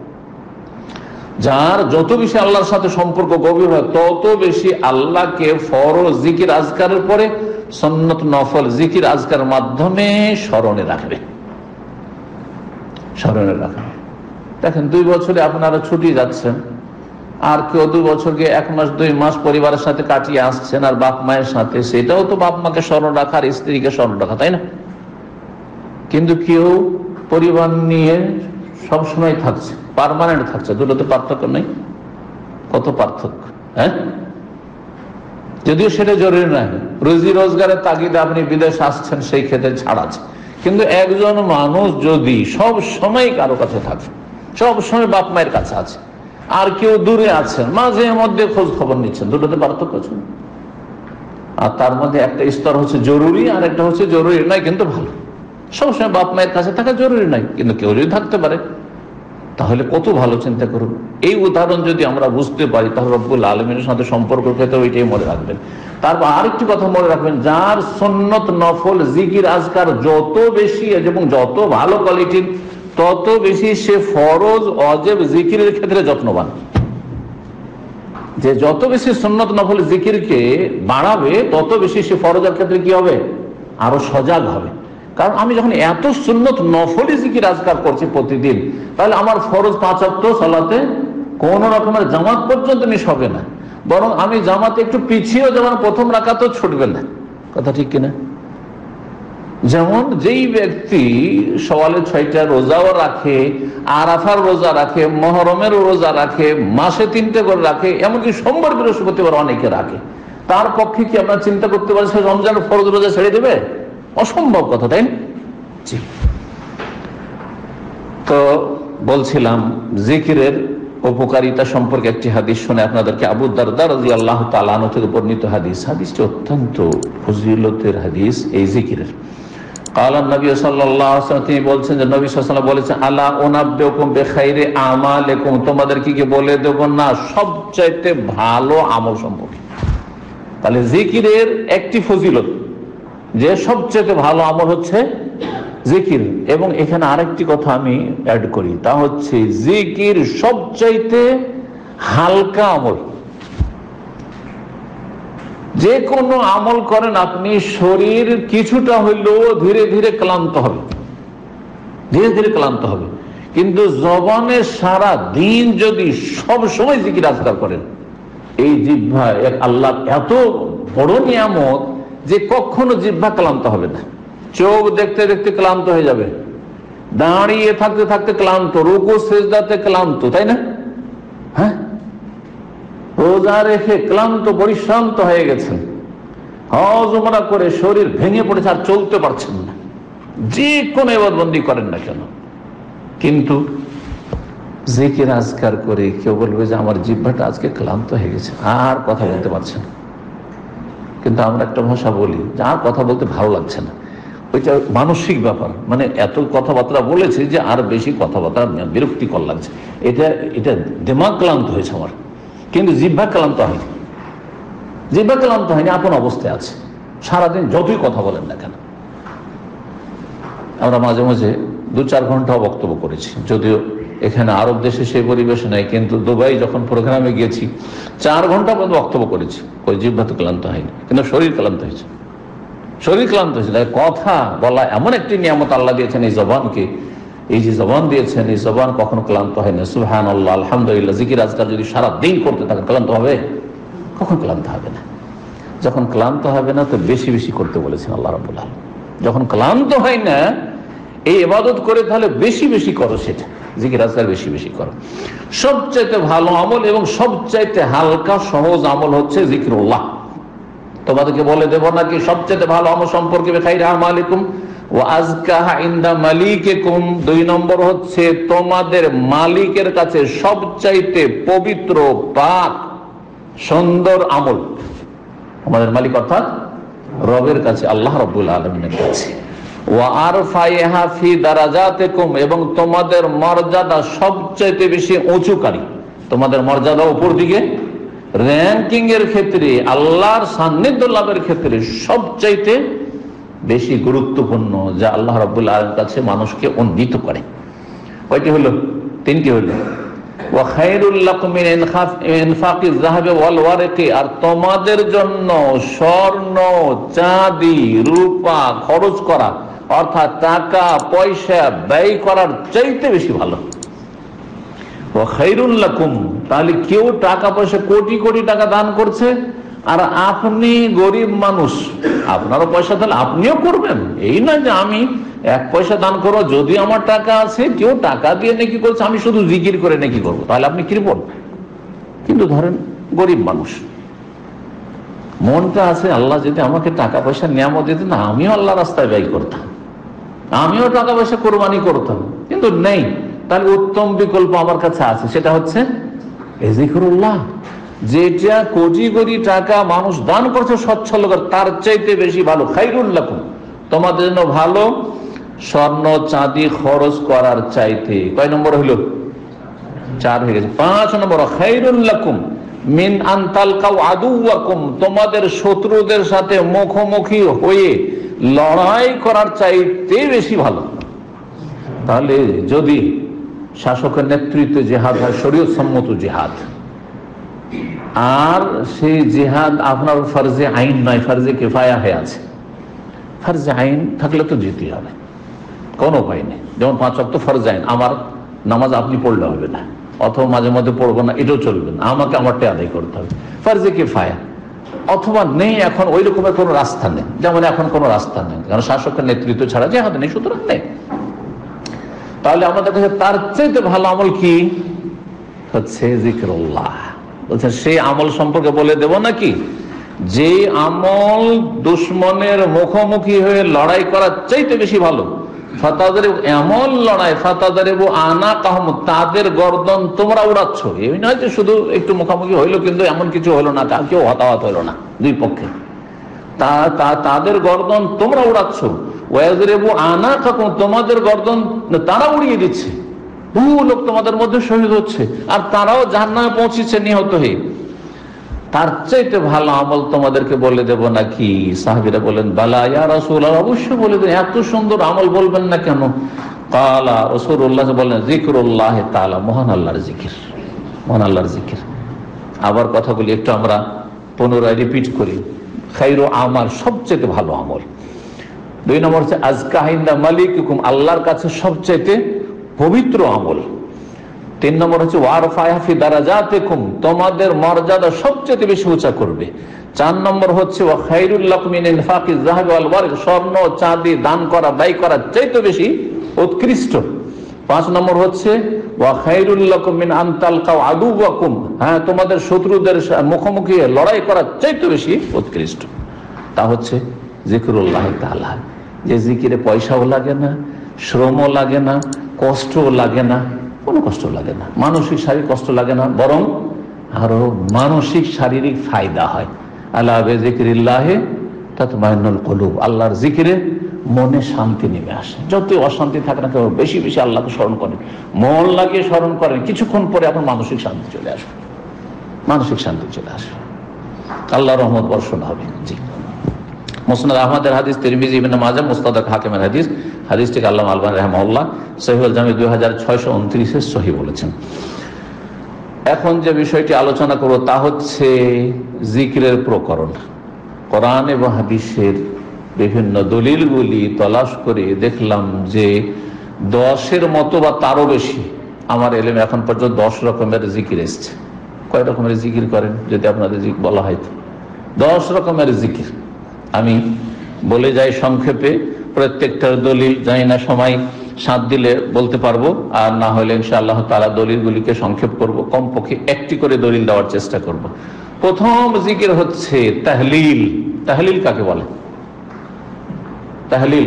যার যত বেশি আল্লাহর সাথে সম্পর্ক গভীর হয়, তত বেশি আল্লাহকে ফরজ জিকির আজকারের পরে সুন্নত নফল জিকির আজকারের মাধ্যমে স্মরণে রাখবে, স্মরণে রাখবে। দেখেন 2 বছরে আপনারা ছুটি যাচ্ছেন, আর কেউ 2 বছরকে 1 মাস 2 মাস পরিবারের সাথে কাটিয়ে আসছেন, আর বাপ মায়ের সাথে, সেটাও তো বাপ মাকে স্মরণ রাখা, আর স্ত্রীকে স্মরণ রাখা, তাই না? কিন্তু কেউ পরিবার নিয়ে সবসময় থাকছে, পার্মানেন্ট থাকছে, দুটোতে পার্থক্য নেই? কত পার্থক্য! হ্যাঁ, যদিও সেটা জরুরি নয়, রুজি রোজগারের তাগিদে আপনি বিদেশ আসছেন, সেই ক্ষেত্রে ছাড় আছে। কিন্তু একজন মানুষ যদি সব সময় কারো কাছে থাকে, সব সময় বাপ মায়ের কাছে আছে, আর কেউ দূরে আছেন, মাঝে মধ্যে খোঁজ খবর নিচ্ছেন, দুটোতে পার্থক্য আছে। আর তার মধ্যে একটা স্তর হচ্ছে জরুরি, আর একটা হচ্ছে জরুরি নয় কিন্তু ভালো। সবসময় বাপ মায়ের কাছে থাকা জরুরি নয়, কিন্তু কেউ যদি থাকতে পারে তাহলে কত ভালো, চিন্তা করুন। এই উদাহরণ যদি আমরা বুঝতে পারি তাহলে রব্বুল আলমিনের সাথে সম্পর্ক ক্ষেত্রে ওইটাই মনে রাখবেন। তারপর আরেকটি কথা মনে রাখবেন, যার সুন্নত নফল জিকির আজকার যত বেশি এবং যত ভালো কোয়ালিটির, তত বেশি সে ফরজ অজেব জিকিরের ক্ষেত্রে যত্নবান। যে যত বেশি সুন্নত নফল জিকিরকে বাড়াবে, তত বেশি সে ফরজের ক্ষেত্রে কি হবে, আরো সজাগ হবে। কারণ আমি যখন এত সুন্নত নফলি জিকির আজকার করছি প্রতিদিন, তাহলে আমার ফরজ 5 ওয়াক্ত সালাতে কোন রকমের জামাত পর্যন্ত মিস হবে না, বরং আমি জামাতে একটু পিছিয়েও যেমন প্রথম রাকাতও ছুটবে না। কথা ঠিক কিনা? যেমন যেই ব্যক্তি সওয়ালে 6টা রোজাও রাখে, আরাফার রোজা রাখে, মহরমের রোজা রাখে, মাসে 3টে করে রাখে, এমনকি সোমবার বৃহস্পতিবার অনেকে রাখে, তার পক্ষে কি আপনার চিন্তা করতে পারে সে রমজান ফরজ রোজা ছেড়ে দেবে? অসম্ভব কথা, তাই না? জি। তো বলছিলাম জিকিরের উপকারিতা সম্পর্কে একটি হাদিস শুনে আপনাদেরকে। আবু দারদা রাদিয়াল্লাহু তাআলা আনহু থেকে বর্ণিত হাদিস। হাদিসটি অত্যন্ত ফজিলতের হাদিস এই জিকিরের। قال النبي صلى الله عليه وسلم, তিনি বলছেন যে নবী সাল্লাল্লাহু আলাইহি ওয়াসাল্লাম বলেছেন, আলা উনাব্বিউকুম বিখাইরি আমালিকুম, তোমাদের কি বলে দেব না সবচাইতে ভালো আমল সম্পর্কে। তাহলে জিকিরের একটি ফজিলত যে সবচেয়ে ভালো আমল হচ্ছে জিকির। এবং এখানে আরেকটি কথা আমি অ্যাড করি, তা হচ্ছে জিকির সবচাইতে হালকা আমল। যে কোনো আমল করেন আপনি, শরীর কিছুটা হইলেও ধীরে ধীরে ক্লান্ত হবে, ধীরে ধীরে ক্লান্ত হবে। কিন্তু জবানে সারা দিন যদি সব সময় জিকির আজকার করেন, এই জিহ্বা আল্লাহ এত বড় নিয়ামত যে কখনো জিহ্বা ক্লান্ত হবে না। চোখ দেখতে দেখতে ক্লান্ত হয়ে যাবে, দাঁড়িয়ে থাকতে থাকতে ক্লান্ত, রুকু সিজদাতে ক্লান্ত, তাই না? হ্যাঁ, রোজা রেখে ক্লান্ত পরিশ্রান্ত হয়ে গেছেন, হজ উমরা করে শরীর ভেঙে পড়েছে, আর চলতে পারছেন না, যে কোনো ইবাদতবন্দি করেন না কেন। কিন্তু জিকির আজকার করে কেউ বলবে যে আমার জিহ্বাটা আজকে ক্লান্ত হয়ে গেছে, আর কথা বলতে পারছে না। কিন্তু আমরা একটা ভাষা বলি যে আর কথা বলতে ভালো লাগছে না, ওইটা মানসিক ব্যাপার, মানে এত কথাবার্তা বলেছে যে আর বেশি কথাবার্তা বিরক্তিকর লাগছে, এটা এটা দিমাগ ক্লান্ত হয়েছে আমার। কিন্তু জিহ্বা ক্লান্ত হয়নি, জিহ্বা ক্লান্ত হয়নি, আপন অবস্থায় আছে। সারাদিন যতই কথা বলেন না কেন, আমরা মাঝে মাঝে 2-4 ঘন্টা বক্তব্য করেছি, যদিও এখানে আরব দেশে সেই পরিবেশ নেই, কিন্তু দুবাই যখন প্রোগ্রামে গিয়েছি 4 ঘন্টা পর্যন্ত বক্তব্য করেছি, ওই জিহ্বা তো ক্লান্ত হয়নি, কিন্তু শরীর ক্লান্ত হয়েছে, শরীর ক্লান্ত হয়েছে। কথা বলা এমন একটি নিয়ামত আল্লাহ দিয়েছেন এই জবানকে, এই যে জবান দিয়েছেন, এই জবান কখনো ক্লান্ত হয় না। সুবহানাল্লাহ, আলহামদুলিল্লাহ, জিকির আজকার যদি সারা দিন করতে থাকেন ক্লান্ত হবে? কখন ক্লান্ত হবে না। যখন ক্লান্ত হবে না তো বেশি বেশি করতে বলেছেন আল্লাহ রাব্বুল আলামিন। যখন ক্লান্ত হয় না এই ইবাদত করে, তাহলে বেশি বেশি করো, সেটা জিকির আজকার বেশি বেশি করো। সবচাইতে ভালো আমল এবং সবচাইতে হালকা সহজ আমল হচ্ছে জিকিরুল্লাহ। তোমাদেরকে বলে দেব নাকি সবচাইতে ভালো আমল সম্পর্কে, বিখাইরি আমালিকুম ওয়া আযকাহা ইনদা মালিকিকুম। 2 নম্বর হচ্ছে তোমাদের মালিকের কাছে সবচাইতে পবিত্র, পাক, সুন্দর আমল। আমাদের মালিক অর্থাৎ রবের কাছে, আল্লাহ রাব্বুল আলামিনের কাছে। ওয়া আরফাইহা ফি দারাজাতিকুম, এবং তোমাদের মর্যাদা সবচাইতে বেশি উঁচুকারী, তোমাদের মর্যাদা উপর দিকে, র্যাঙ্কিং এর ক্ষেত্রে, আল্লাহর সান্নিধ্য লাভের ক্ষেত্রে সবচাইতে বেশি গুরুত্বপূর্ণ, যা আল্লাহ রাব্বুল আলামিনের কাছে মানুষকে উন্নীত করে। কয়টি হলো? 3টি হলো। ওয়া খায়রুল লাকুম মিন ইনফাকিজ যাহাবি ওয়াল ওয়ারিকি, আর তোমাদের জন্য স্বর্ণ, চাঁদি, রূপা খরচ করা, অর্থাৎ টাকা পয়সা ব্যয় করার চাইতে বেশি ভালো। ওয়া খায়রুল লাকুম, তাহলে কেউ টাকা পয়সা কোটি কোটি টাকা দান করছে, আর আপনি গরিব মানুষ, আপনারও পয়সা তাহলে আপনিও করবেন। এই নয় যে আমি 1 পয়সা দান করবো, যদি আমার টাকা আছে, কেউ টাকা দিয়ে নেকি করছে, আমি শুধু জিকির করে নেকি করবো, তাহলে আপনি কৃপণ। কিন্তু ধরেন গরিব মানুষ, মনটা আছে আল্লাহ যদি আমাকে টাকা পয়সা নিয়ামত দিতেন না, আমিও আল্লাহ রাস্তায় ব্যয় করতাম, আমিও টাকা পয়সা কোরবানি করতাম, কিন্তু নেই। তাহলে উত্তম বিকল্প আমার কাছে আছে, সেটা হচ্ছে জিকিরুল্লাহ। যেটা কোটি কোটি টাকা মানুষ দান করছে সচ্ছল করে, তার চাইতে বেশি ভালো, খাইরুল লাকুম, তোমাদের জন্য ভালো স্বর্ণ চাঁদি খরচ করার চাইতে। কয় নম্বর হলো? 4 হয়ে গেছে। 5 নম্বর, খাইরুল লাকুম মিন আন তালকাউ আদুওয়াকুম, তোমাদের শত্রুদের সাথে মুখোমুখি হয়ে লড়াই করার চাইতে বেশি ভালো। তাহলে যদি শাসকের নেতৃত্বে জিহাদ হয়, শরীয়ত সম্মত জিহাদ, আর সেই জিহাদ আপনার ফরজে আইন নয়, ফরজে কিফায়া হয়ে আছে, ফরজে আইন থাকলে তো যেতে হবে, কোনো উপায় নেই। যেমন 5 ওয়াক্ত ফরজে আইন, আমার নামাজ আপনি পড়লে হবে না, অথবা মাঝে মধ্যে পড়বো না, এটাও চলবে না, আমাকে আমারটা আদায় করতে হবে। ফরজে কিফায়া অথবা নেই, এখন ওই রকমের কোনো রাস্তা নেই, যেমন এখন কোনো রাস্তা নেই, কারণ শাসকের নেতৃত্ব ছাড়া জিহাদ নেই, সুতরাং নেই। তাহলে আমাদের কাছে তার চাইতে ভালো আমল কি হচ্ছে? জিকিরুল্লাহ। বলছেন সেই আমল সম্পর্কে বলে দেব নাকি, যে আমল দুশ্মনের মুখোমুখি হয়ে লড়াই করার চাইতে বেশি ভালো। ফাতাদের এমন লড়াই, ফাতাদের আনা কাহম, তাদের গর্দন তোমরা উড়াচ্ছ। এই নয় যে শুধু একটু মুখোমুখি হইলো কিন্তু এমন কিছু হলো না, কেউ হতাহত হইলো না দুই পক্ষে, তাদের গর্দন তোমরা উড়াচ্ছ। ওয়াজরিবু আনা কাকুম, তোমাদের গর্দন তারা উড়িয়ে দিচ্ছে, বহু লোক তোমাদের মধ্যে শহীদ হচ্ছে, আর তারাও জাহান্নামে পৌঁছেছে নিহত হয়ে। তার চাইতে ভালো আমল তোমাদেরকে বলে দেব নাকি? সাহাবীরা বলেন, বালা ইয়া রাসূলুল্লাহ, অবশ্যই বলে দেন। এত সুন্দর আমল বলবেন না কেন? কালা, রাসূলুল্লাহ বলেন, যিকরুল্লাহ তাআলা, মহান আল্লাহর জিকির, মহান আল্লাহর জিকির। আবার কথাগুলি একটু আমরা পুনরায় রিপিট করি। খায়রু আমাল, সবচেয়ে ভালো আমল। 2 নম্বর হচ্ছে আজকা ইনদা মালিকুকুম, আল্লাহর কাছে সবচেয়ে পবিত্র আমল। 3 নম্বর হচ্ছে ওয়ারফায়া ফি দারাজাতিকুম, তোমাদের মর্যাদা সবচেয়ে বেশি উঁচা করবে। 4 নম্বর হচ্ছে ওয়া খায়রুল লাকুম মিন ইনফাকিজ যাহাবি ওয়াল ওয়ারক, স্বর্ণ চাঁদি দান করা, ব্যয় করা চাইতে বেশি উৎকৃষ্ট। 5 নম্বর হচ্ছে ওয়া খায়রুল লাকুম মিন আন তালকাউ আদুওয়াকুম, হ্যাঁ, তোমাদের শত্রুদের মুখোমুখি লড়াই করা চাইতে বেশি উৎকৃষ্ট। তা হচ্ছে জিকিরুল্লাহ তাআলা, যে জিকিরে পয়সাও লাগে না, শ্রমও লাগে না, কষ্টও লাগে না, কোনো কষ্ট লাগে না, মানসিক শারীরিক কষ্ট লাগে না, বরং আরো মানসিক শারীরিক ফায়দা হয়। আলা বিযিকরিল্লাহি তাতমাইন্নুল কুলুব, আল্লাহর জিকিরে মনে শান্তি নেমে আসে। যত অশান্তি থাকে না কেন, বেশি বেশি আল্লাহকে স্মরণ করেন, মন লাগিয়ে স্মরণ করেন, কিছুক্ষণ পরে আপনার মানসিক শান্তি চলে আসবে, মানসিক শান্তি চলে আসবে, আল্লাহর রহমত বর্ষণ হবে। জি, মুসনাদ আহমদের হাদিস, তিরমিজি, ইবনে মাজাহ, মুস্তাদরাক হাকিমের হাদিস। হাদিসটিকে আল্লামা আলবানী রাহিমাহুল্লাহ সহিহুল জামি 2629 সহিহ বলেছেন। এখন যে বিষয়টি আলোচনা করব তা হচ্ছে জিকিরের প্রকরণ। কোরআন এবং হাদিসের বিভিন্ন দলিলগুলি তলাশ করে দেখলাম যে 10-এর মতো বা তারও বেশি, আমার এলেমে এখন পর্যন্ত 10 রকমের জিকির এসছে। কয় রকমের জিকির করেন যদি আপনাদের বলা হয়? 10 রকমের জিকির। আমি বলে যাই সংক্ষেপে, প্রত্যেকটার দলিল জানি না সময় সাথ দিলে বলতে পারবো, আর না হলে ইনশাআল্লাহ তাআলা দলিলগুলিকে সংক্ষেপ করব, কমপক্ষে একটি করে দলিল দেওয়ার চেষ্টা করব। প্রথম জিকির হচ্ছে তাহলিল। তাহলিল কাকে বলে? তাহলিল,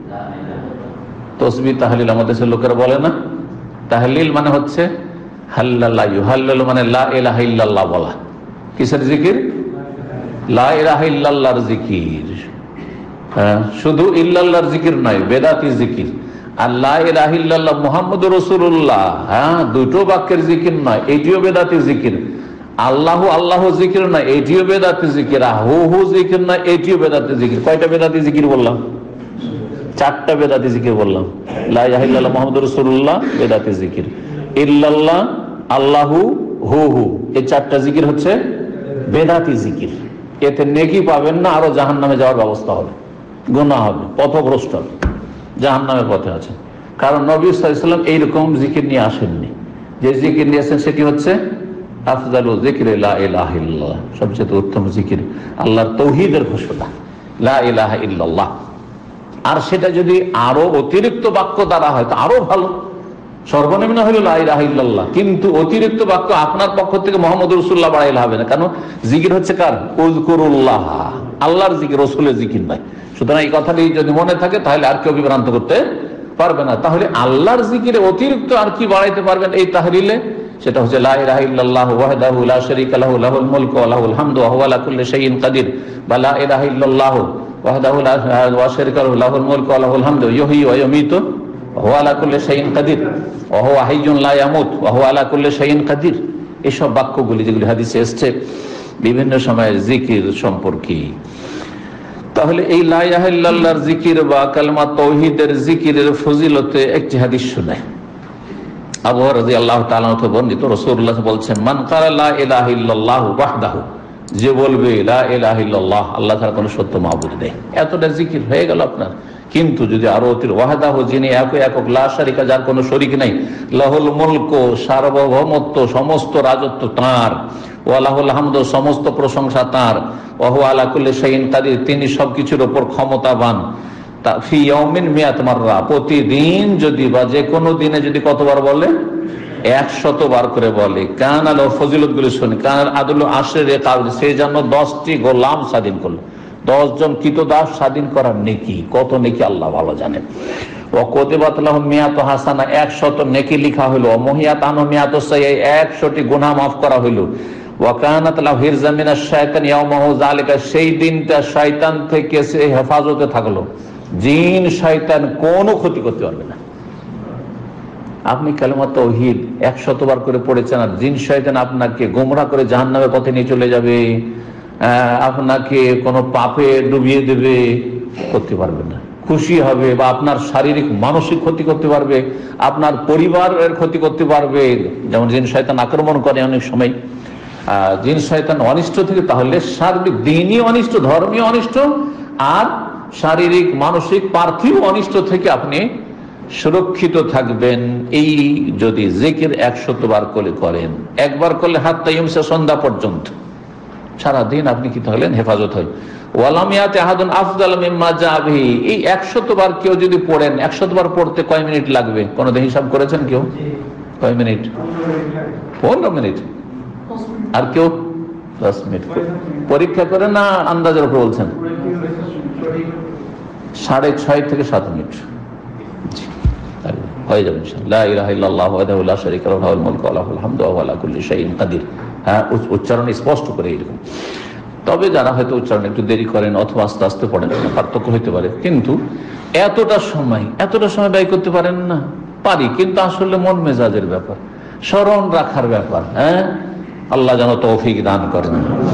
তসবিহ তাহলিল আমাদের দেশের লোকেরা বলে না। তাহলিল মানে হচ্ছে হাল্লাল্লাহ, ইউহাল্লালু মানে লা ইলাহা ইল্লাল্লাহ বলা। কিসের জিকির? লা ইলাহা ইল্লাল্লাহর জিকির। শুধু ইল্লাল্লাহর জিকির নয়, বেদাতি জিকির। আর লা ইলাহা ইল্লাল্লাহ মুহাম্মদুর রাসূলুল্লাহ, হ্যাঁ, দুটো বাক্যের জিকির নয়, এটিও বেদাতি জিকির। আল্লাহু আল্লাহু জিকির নয়, এটিও বেদাতি জিকির। হু হু জিকির নয়, এটিও বেদাতি জিকির। কয়টা বেদাতি জিকির বললাম? 4টা বেদাতি জিকির বললাম। লা ইলাহা ইল্লাল্লাহ মুহাম্মদুর রাসূলুল্লাহ বেদাতি জিকির, ইল্লাল্লাহ, আল্লাহু, হু হু, এই 4টা জিকির হচ্ছে বেদাতি জিকির। এতে নেকি পাবেন না, আরো জাহান্নামে যাওয়ার ব্যবস্থা হবে, গুনাহ হবে, পথভ্রষ্ট হবে, জাহান্নামের পথে আছে। কারণ নবী সাল্লাল্লাহু আলাইহি ওয়াসাল্লাম এইরকম জিকির নিয়ে আসেননি। যে জিকির নিয়ে আসেন সেটি হচ্ছে আফজালু যিকরি লা ইলাহা ইল্লাল্লাহ, সবচেয়ে উত্তম জিকির আল্লাহর তাওহীদের ঘোষণা, লা ইলাহা ইল্লাল্লাহ। আর সেটা যদি আরো অতিরিক্ত বাক্য দ্বারা হয় তো আরো ভালো। সর্বনিম্ন হইল লা ইলাহা ইল্লাল্লাহ, কিন্তু অতিরিক্ত বাক্য আপনার পক্ষ থেকে মুহাম্মদ রাসূলুল্লাহ বাড়াইলে হবে না। কেন? জিকির হচ্ছে কার? উযকুরুল্লাহ, আল্লাহর জিকির, রাসূলের জিকির নয়। সুতরাং এই কথাটি যদি মনে থাকে তাহলে আর কেউ বিভ্রান্ত করতে পারবে না। তাহলে আল্লাহর জিকিরে অতিরিক্ত আর কি বাড়াইতে পারবেন এই তাহলিলে? সেটা হচ্ছে লা ইলাহা ইল্লাল্লাহু ওয়াহদাহু লা শারীকা লাহু লাহুল মুলকু ওয়া লাহুল হামদু ওয়া হুয়া আলা কুল্লি শাইইন কাদির, বা লা ইলাহা ইল্লাল্লাহু ওয়াহদাহু লা শারীকা লাহু লাহুল মুলকু ওয়া লাহুল হামদু ইউহয়ি ওয়া ইউমীতু ওয়া হুয়া আলা কুল্লি শাইইন কাদির ওয়া হুয়া হাইয়্যুন লা ইয়ামুত ওয়া হুয়া আলা কুল্লি শাইইন কাদির। এইসব বাক্যগুলি যেগুলি হাদিসে এসেছে বিভিন্ন সময়ের জিকির সম্পর্কে। তাহলে এই লা ইলাহা ইল্লাল্লাহর জিকির বা কালেমা তাওহীদের জিকিরের ফজিলতে একটি হাদিস শোনায়। আবু হুরায়রা রাদিয়াল্লাহু তাআলা থেকে বর্ণিত, রাসূলুল্লাহ বলছেন, মান ক্বালা লা ইলাহা ইল্লাল্লাহু ওয়াহদাহু, যে বলবে লা ইলাহা ইল্লাল্লাহ, আল্লাহ ছাড়া কোনো সত্য মাবুদ নেই, এতটা জিকির হয়ে গেল আপনার। কিন্তু যদি আরো ওয়াহদাহু, যিনি একক, লা শারীকা, যার কোনো শরীক নেই, লাহুল মুলকু, সার্বভৌমত্ব, সমস্ত রাজত্ব তাঁর, ওয়া লাহুল হামদু, সমস্ত প্রশংসা তাঁর, ওয়া হুয়া আলা কুল্লি শাইইন কাদির, তিনি সবকিছুর উপর ক্ষমতাবান, ফি ইয়াউমিন মিয়াত মাররা, প্রতিদিন যদি বা যে কোনো দিনে যদি কতবার বলে? 100 বার করে বলে। কান আল ফজিলত গুলি শুনি, কান আদুল আশরে রেকাব, সে যেন 10টি গোলাম স্বাধীন করলো। 10 জন কৃতদাস স্বাধীন করার নেকি, কত নেকি আল্লাহ ভালো জানেন। ও কুতিবাত লাহু মিয়াত হাসানা, 100 নেকি লিখা হইল। মুহিয়াত আনহু মিয়াত সাইয়্যা, 100টি গুনাহ মাফ করা হইল। ওয়া কানাত লাহু হিরজাম মিনাশ শায়তান ইয়াওমাহু যালিকা, সেই দিনটা শয়তান থেকে সে হেফাজতে থাকলো, জিন শয়তান কোনো ক্ষতি করতে পারবে না। আপনি কালেমা তাওহীদ 100 বার করে পড়েছেন, আর জিন শয়তান আপনাকে গোমরাহ করে জাহান্নামের পথে নিয়ে চলে যাবে, আপনাকে কোনো পাপে ডুবিয়ে দেবে, করতে পারবে না। খুশি হবে বা আপনার শারীরিক মানসিক ক্ষতি করতে পারবে, আপনার পরিবারের ক্ষতি করতে পারবে। যেমন জিন শয়তান আক্রমণ করে অনেক সময়, জিন শয়তান অনিষ্ট থেকে, তাহলে সার্বিক দিনই অনিষ্ট, ধর্মীয় অনিষ্ট, আর শারীরিক মানসিক পার্থিব অনিষ্ট থেকে আপনি সুরক্ষিত থাকবেন। এই যদি জিকির 100 বার করে করেন, একবার করলে হাত্তা ইউমসা, সন্ধ্যা পর্যন্ত, সারাদিন আপনি কি হলেন? হেফাজত হলেন। ওয়ালামিয়াতে আহাদুন আফদাল মিম্মা জা বিহি, এই 100 বার কেউ যদি পড়েন, 100 বার পড়তে কয় মিনিট লাগবে? কোনদিন হিসাব করেছেন কেউ? কয় মিনিট? 15 মিনিট। আর কেউ? 10 মিনিট। পরীক্ষা করে না আন্দাজের উপর বলছেন? 6.5 থেকে 7 মিনিট হয়ে যাবে ইনশাআল্লাহ। লা ইলাহা ইল্লাল্লাহু ওয়াহদাহু লা শারীকা লাহু লাহুল মুলকু ওয়া লাহুল হামদু ওয়া হুয়া আলা কুল্লি শাইইন কাদির। হ্যাঁ, উচ্চারণ স্পষ্ট করে এরকম। তবে যারা হয়তো উচ্চারণ একটু দেরি করেন অথবা আস্তে আস্তে পড়েন, পার্থক্য হইতে পারে। কিন্তু এতটা সময় ব্যয় করতে পারেন না? পারি, কিন্তু আসলে মন মেজাজের ব্যাপার, স্মরণ রাখার ব্যাপার। হ্যাঁ, আল্লাহ যেন তৌফিক দান করেন।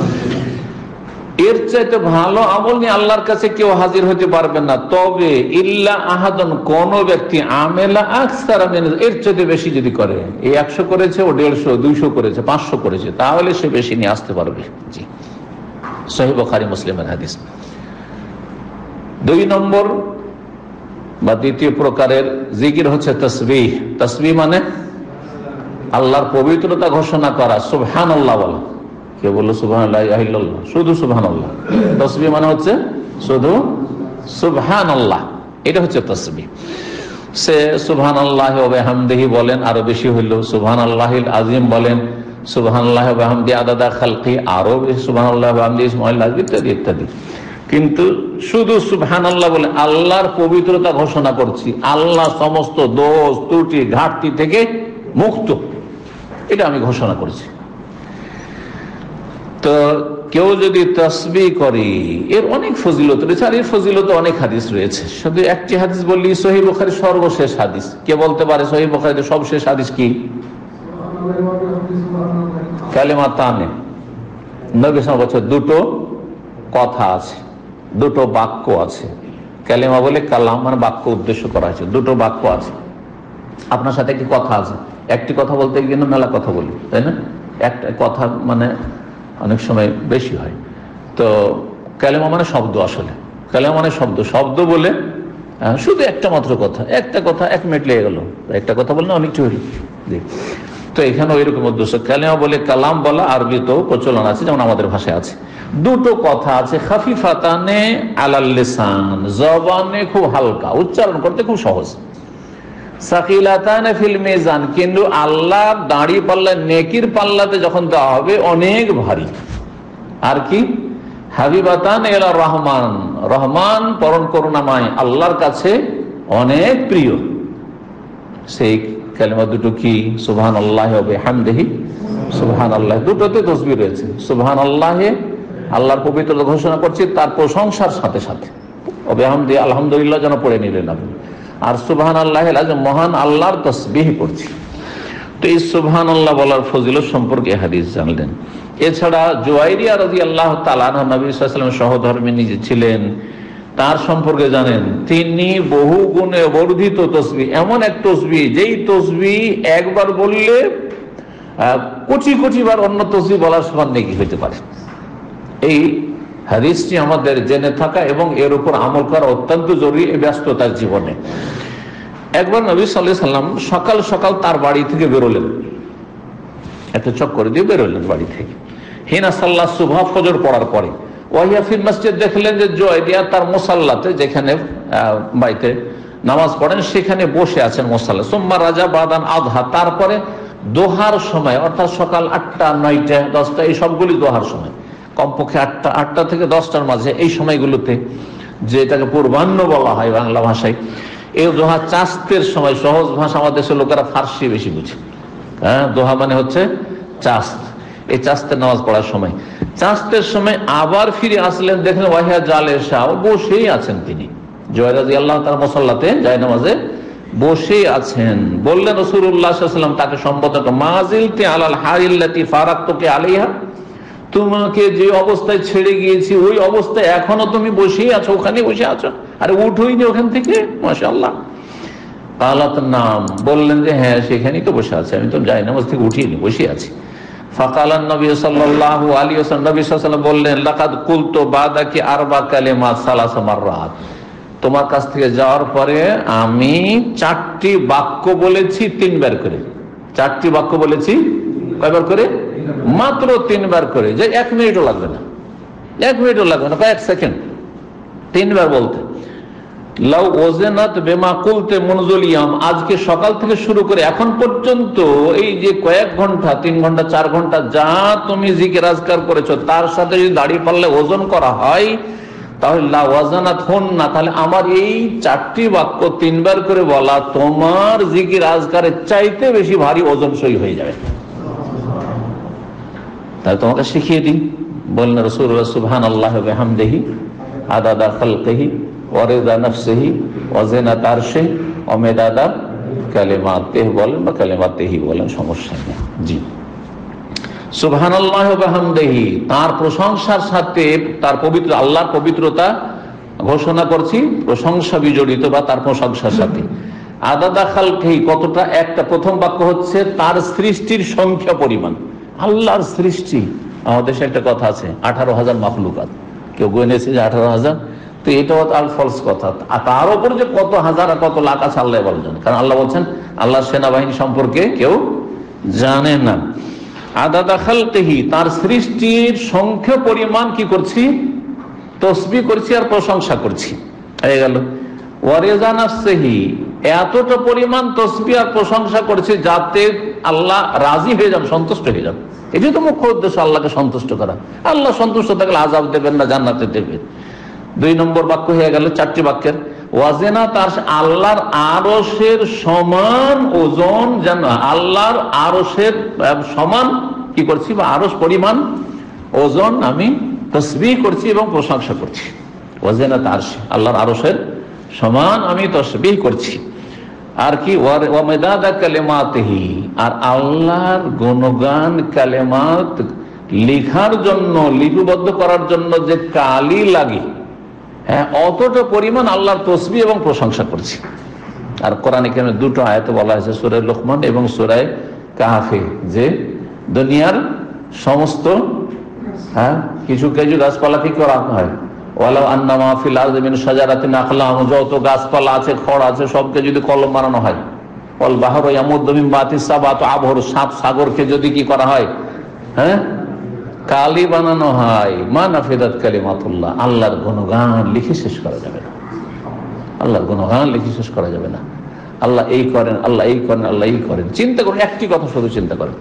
এর চাইতে ভালো আমল নিয়ে আল্লাহর কাছে কেউ হাজির হতে পারবেন না। তবে ইল্লা আহাদন, কোন ব্যক্তি, আমেলা আকসারা মিন, এর চাইতে বেশি যদি করে, এই 100 করেছে, ও 150, 200 করেছে, 500 করেছে, তাহলে সে বেশি নিয়ে আসতে পারবে। জি, সহিহ বুখারী মুসলিমের হাদিস। 2 নম্বর বা দ্বিতীয় প্রকারের জিকির হচ্ছে তাসবিহ। তাসবিহ মানে আল্লাহর পবিত্রতা ঘোষণা করা, সুবহানাল্লাহ বলা। কে বললো সুবহানাল্লাহ? শুধু সুবহানাল্লাহ। তাসবিহ মানে হচ্ছে শুধু সুবহানাল্লাহ, এটা হচ্ছে তাসবিহ। সে সুবহানাল্লাহি ওয়া বিহামদিহি বলেন, আরো বেশি হইলো সুবহানাল্লাহিল আযীম বলেন, সুবহানাল্লাহি ওয়া বিহামদিহি আদাদা খালকি, আরো বেশি সুবহানাল্লাহি ওয়া বিহামদিহি ইসমাইল আযীম, ইত্যাদি ইত্যাদি। কিন্তু শুধু সুবহানাল্লাহ বলে আল্লাহর পবিত্রতা ঘোষণা করছি, আল্লাহ সমস্ত দোষ ত্রুটি ঘাটতি থেকে মুক্ত, এটা আমি ঘোষণা করছি। তো কেউ যদি তাসবিহ করে, এর অনেক ফজিলত রয়েছে, আর এর ফজিলত অনেক হাদিস রয়েছে। শুধু একটি হাদিস বললি, সহিহ বুখারীর সর্বশেষ হাদিস। কে বলতে পারে সহিহ বুখারীর সর্বশেষ হাদিস কি? কালিমাতানে, নবী সাল্লাল্লাহু আলাইহি ওয়াসাল্লাম, দুটো কথা আছে, দুটো বাক্য আছে। কালিমা বলে কালাম মানে বাক্য উদ্দেশ্য করা হয়েছে, দুটো বাক্য আছে। আপনার সাথে একটি কথা আছে, একটি কথা বলতে গিয়ে মেলা কথা বলি, তাই না? একটা কথা মানে অনেক সময় বেশি হয়। তো কালেমা মানে শব্দ, আসলে কালেমা মানে শব্দ। শব্দ বলে শুধু একটা মাত্র কথা, একটা কথা 1 মিনিট লেগে গেল, একটা কথা বলে না অনেকটা হইল। তো এখানে ওই রকম উদ্দেশ্য। কালেমা বলে কালাম বলা, আরবি তো প্রচলন আছে, যেমন আমাদের ভাষায় আছে। দুটো কথা আছে, খাফিফাতানে আলাল লিসান, জবানে খুব হালকা, উচ্চারণ করতে খুব সহজ। সাকিলাতান ফিল মিজান, কিন্তু আল্লাহর দাঁড়ি পাল্লা নেকির পাল্লাতে যখন দেওয়া হবে অনেক ভারী। আর কি হাবিবাতান ইলা রহমান, রহমান পরম করুণাময় আল্লাহর কাছে অনেক প্রিয়। সেই কালিমা দুটো কি? সুবহানাল্লাহি ওয়া বিহামদিহি, সুবহানাল্লাহ দুটোতে তাসবিহ রয়েছে। সুবহানাল্লাহি আল্লাহর পবিত্রতা ঘোষণা করছি তার প্রশংসার সাথে সাথে, ওয়া বিহামদিহি আলহামদুলিল্লাহ যেন পড়ে নিলেন আপনি, আর সুবহানাল্লাহিল আযীম মহান আল্লাহর তাসবিহ করছি। তো এই সুবহানাল্লাহ বলার ফজিলত সম্পর্কে হাদিস জানলেন। এছাড়া জুয়াইরিয়া রাদিয়াল্লাহু তাআলা আনহা নবী সাল্লাল্লাহু আলাইহি ওয়াসাল্লামের সহধর্মিণী যে ছিলেন তার সম্পর্কে জানেন, তিনি বহু গুণে বর্ধিত তসবিহ, এমন এক তসবিহ যেই তসবিহ একবার বললে কোটি কোটি বার অন্য তসবিহ বলার সমান নেকি হইতে পারে। এই হাদিসটি আমাদের জেনে থাকা এবং এর উপর আমল করা অত্যন্ত জরুরি এই ব্যস্ততার জীবনে। একবার নবী সাল্লাল্লাহু আলাইহি ওয়াসাল্লাম সকাল সকাল তার বাড়ি থেকে বেরোলেন, একটা চক্কর দিয়ে বেরোলেন বাড়ি থেকে। হিনা সাল্লাহ সুবহ, ফজর পড়ার পরে। ওয়াহিয়া ফিল মসজিদ, দেখলেন যে জুয়াইরিয়া তার মুসাল্লাতে, যেখানে বাড়িতে নামাজ পড়েন সেখানে বসে আছেন মুসাল্লা। সুম্মা রাজা বাদান আযহা, তারপরে দোহার সময়, অর্থাৎ সকাল 8টা 9টা 10টা এই সবগুলি দোহার সময়, কমপক্ষে 8টা থেকে 10টার মাঝে এই সময়গুলোতে, যেটাকে পূর্বাহ্ন বলা হয় বাংলা ভাষায়, এই দোহা চাস্তের সময়। সহজ ভাষা আমাদের দেশের লোকেরা ফার্সি বেশি বুঝে। হ্যাঁ, দোহা মানে হচ্ছে চাস্ত। এই চাস্তের নামাজ পড়ার সময়, চাস্তের সময় আবার ফিরে আসলেন, দেখলেন ওয়াহিয়া জালেসা, বসেই আছেন তিনি। জুয়াইরিয়া রাদিয়াল্লাহু তাআলা মুসাল্লাতে যায় নামাজে বসেই আছেন। বললেন রাসূলুল্লাহ সাল্লাল্লাহু আলাইহি ওয়াসাল্লাম তাকে সম্বোধন, মাজিলতি আলাল হারিল্লাতি ফারাকতুকি আলাইহা, তোমাকে যে অবস্থায় ছেড়ে গিয়েছি ওই অবস্থায় এখনো তুমি বসেই আছো, ওখানে বসে আছো, আরে উঠোইনি ওখান থেকে? মাশাআল্লাহ। কালাত নাম, বললেন যে হ্যাঁ সেখানেই তো বসে আছে, আমি তো যাই নামাজ থেকে উঠিনি, বসে আছি। ফাকালান নবী সাল্লাল্লাহু আলাইহি ওয়াসাল্লাম, নবী সাল্লাল্লাহু আলাইহি ওয়াসাল্লাম বললেন, লাকাদ কুলতু বাদাকি আরবা কালিমাত সালাসা মাররাত, তোমার কাছ থেকে যাওয়ার পরে আমি 4টি বাক্য বলেছি 3বার করে। 4টি বাক্য বলেছি কয়বার করে? মাত্র 3বার করে, যে 1 মিনিটও লাগবে না, 1 মিনিটও লাগবে না, কয়েক সেকেন্ড, 3বার বলতে। লাউ ওয়াজানাত বিমা কুলতে মুনজুল ইয়াম, আজকে সকাল থেকে শুরু করে এখন পর্যন্ত এই যে কয়েক ঘন্টা, 3 ঘন্টা 4 ঘন্টা যা তুমি জিকির আজকার করেছো, তার সাথে যদি দাড়ি পাল্লে ওজন করা হয় তাহলে লা ওয়াজানাত হুন্না, তাহলে আমার এই 4টি বাক্য 3বার করে বলা তোমার জিকির আজকারের চাইতে বেশি ভারী ওজনসই হয়ে যাবে। তাহলে তোমাকে শিখিয়ে দিই। বললেন রাসূলুল্লাহ সুবহানাল্লাহি ওয়া বিহামদিহি আদাদা খালকিহি ওয়া রিদা নাফসিহি ওয়া জিনাতা আরশিহি ওয়া মিদাদা কালিমাতিহি বলেন বা কালিমাতিহি বলেন, সমস্যা নেই। জি, সুবহানাল্লাহি ওয়া বিহামদিহি, তার প্রশংসার সাথে তার পবিত্র আল্লাহর পবিত্রতা ঘোষণা করছি, প্রশংসা বিজড়িত বা তার প্রশংসার সাথে। আদাদা খালকিহি, কতটা? একটা প্রথম বাক্য হচ্ছে তার সৃষ্টির সংখ্যা পরিমাণ, আল্লাহর সৃষ্টি। আমাদের দেশে একটা কথা আছে 18,000 মাখলুকাত, কেউ গুনেছে যে 18,000, তো এটাও আর ফলস কথা। তার উপর যে কত হাজার আর কত লাখ আছে আল্লাহ বলেন, কারণ আল্লাহ বলছেন আল্লাহর সেনাবাহিনী সম্পর্কে কেউ জানে না। আদাদা খালকিহি, তার সৃষ্টির সংখ্যা পরিমাণ কি করছি? তাসবিহ করছি আর প্রশংসা করছি, হয়ে গেল। ওয়া রিদা নাফসিহি, এতটা পরিমাণ তাসবিহ আর প্রশংসা করছি যাতে আল্লাহ রাজি হয়ে যান, সন্তুষ্ট হয়ে যান। এটাই তো মুখ্য উদ্দেশ্য, আল্লাহকে সন্তুষ্ট করা। আল্লাহ সন্তুষ্ট থাকলে আযাব দেবেন না, জান্নাতে দেবেন। 2 নম্বর বাক্য হয়ে গেল 4টি বাক্যের। ওয়াজেনা, তার আল্লাহর আরশের সমান ওজন, যেন আল্লাহর আরশের সমান কি করছি, বা আরশ পরিমাণ ওজন আমি তাসবিহ করছি এবং প্রশংসা করছি। ওয়াজেনা তার আল্লাহর আরশের সমান আমি তাসবিহ করছি। আর কি? ওয়া মিদাদা কালিমাতিহি, আর আল্লাহর গুণগান কালেমাত লেখার জন্য, লিপিবদ্ধ করার জন্য যে কালি লাগে, হ্যাঁ, অতটা পরিমাণ আল্লাহর তাসবিহ এবং প্রশংসা করছি। আর কোরআনে কারিমে 2টো আয়াতে বলা হয়েছে, সূরা লুকমান এবং সূরা কাহফে, যে দুনিয়ার সমস্ত কিছু কিছু গাছপালা কি করা হয়, ওয়ালাউ আন্নামা ফিল আরদি মিন শাজারাতিন আখলাম, যত গাছপালা আছে, খড় আছে, সবকে যদি কলম বানানো হয়, ওয়াল বাহরু ইয়ামুদ্দু মিন বাতিস সাবাতু আবহর, সাত সাগরকে যদি কি করা হয়, হ্যাঁ, কালি বানানো হয়, মা নাফিদাত কালিমাতুল্লাহ, আল্লাহর গুণগান লিখে শেষ করা যাবে না, আল্লাহর গুণগান লিখে শেষ করা যাবে না। আল্লাহ এই করেন, আল্লাহ এই করেন, আল্লাহ এই করেন। চিন্তা করুন, একটি কথা শুধু চিন্তা করেন,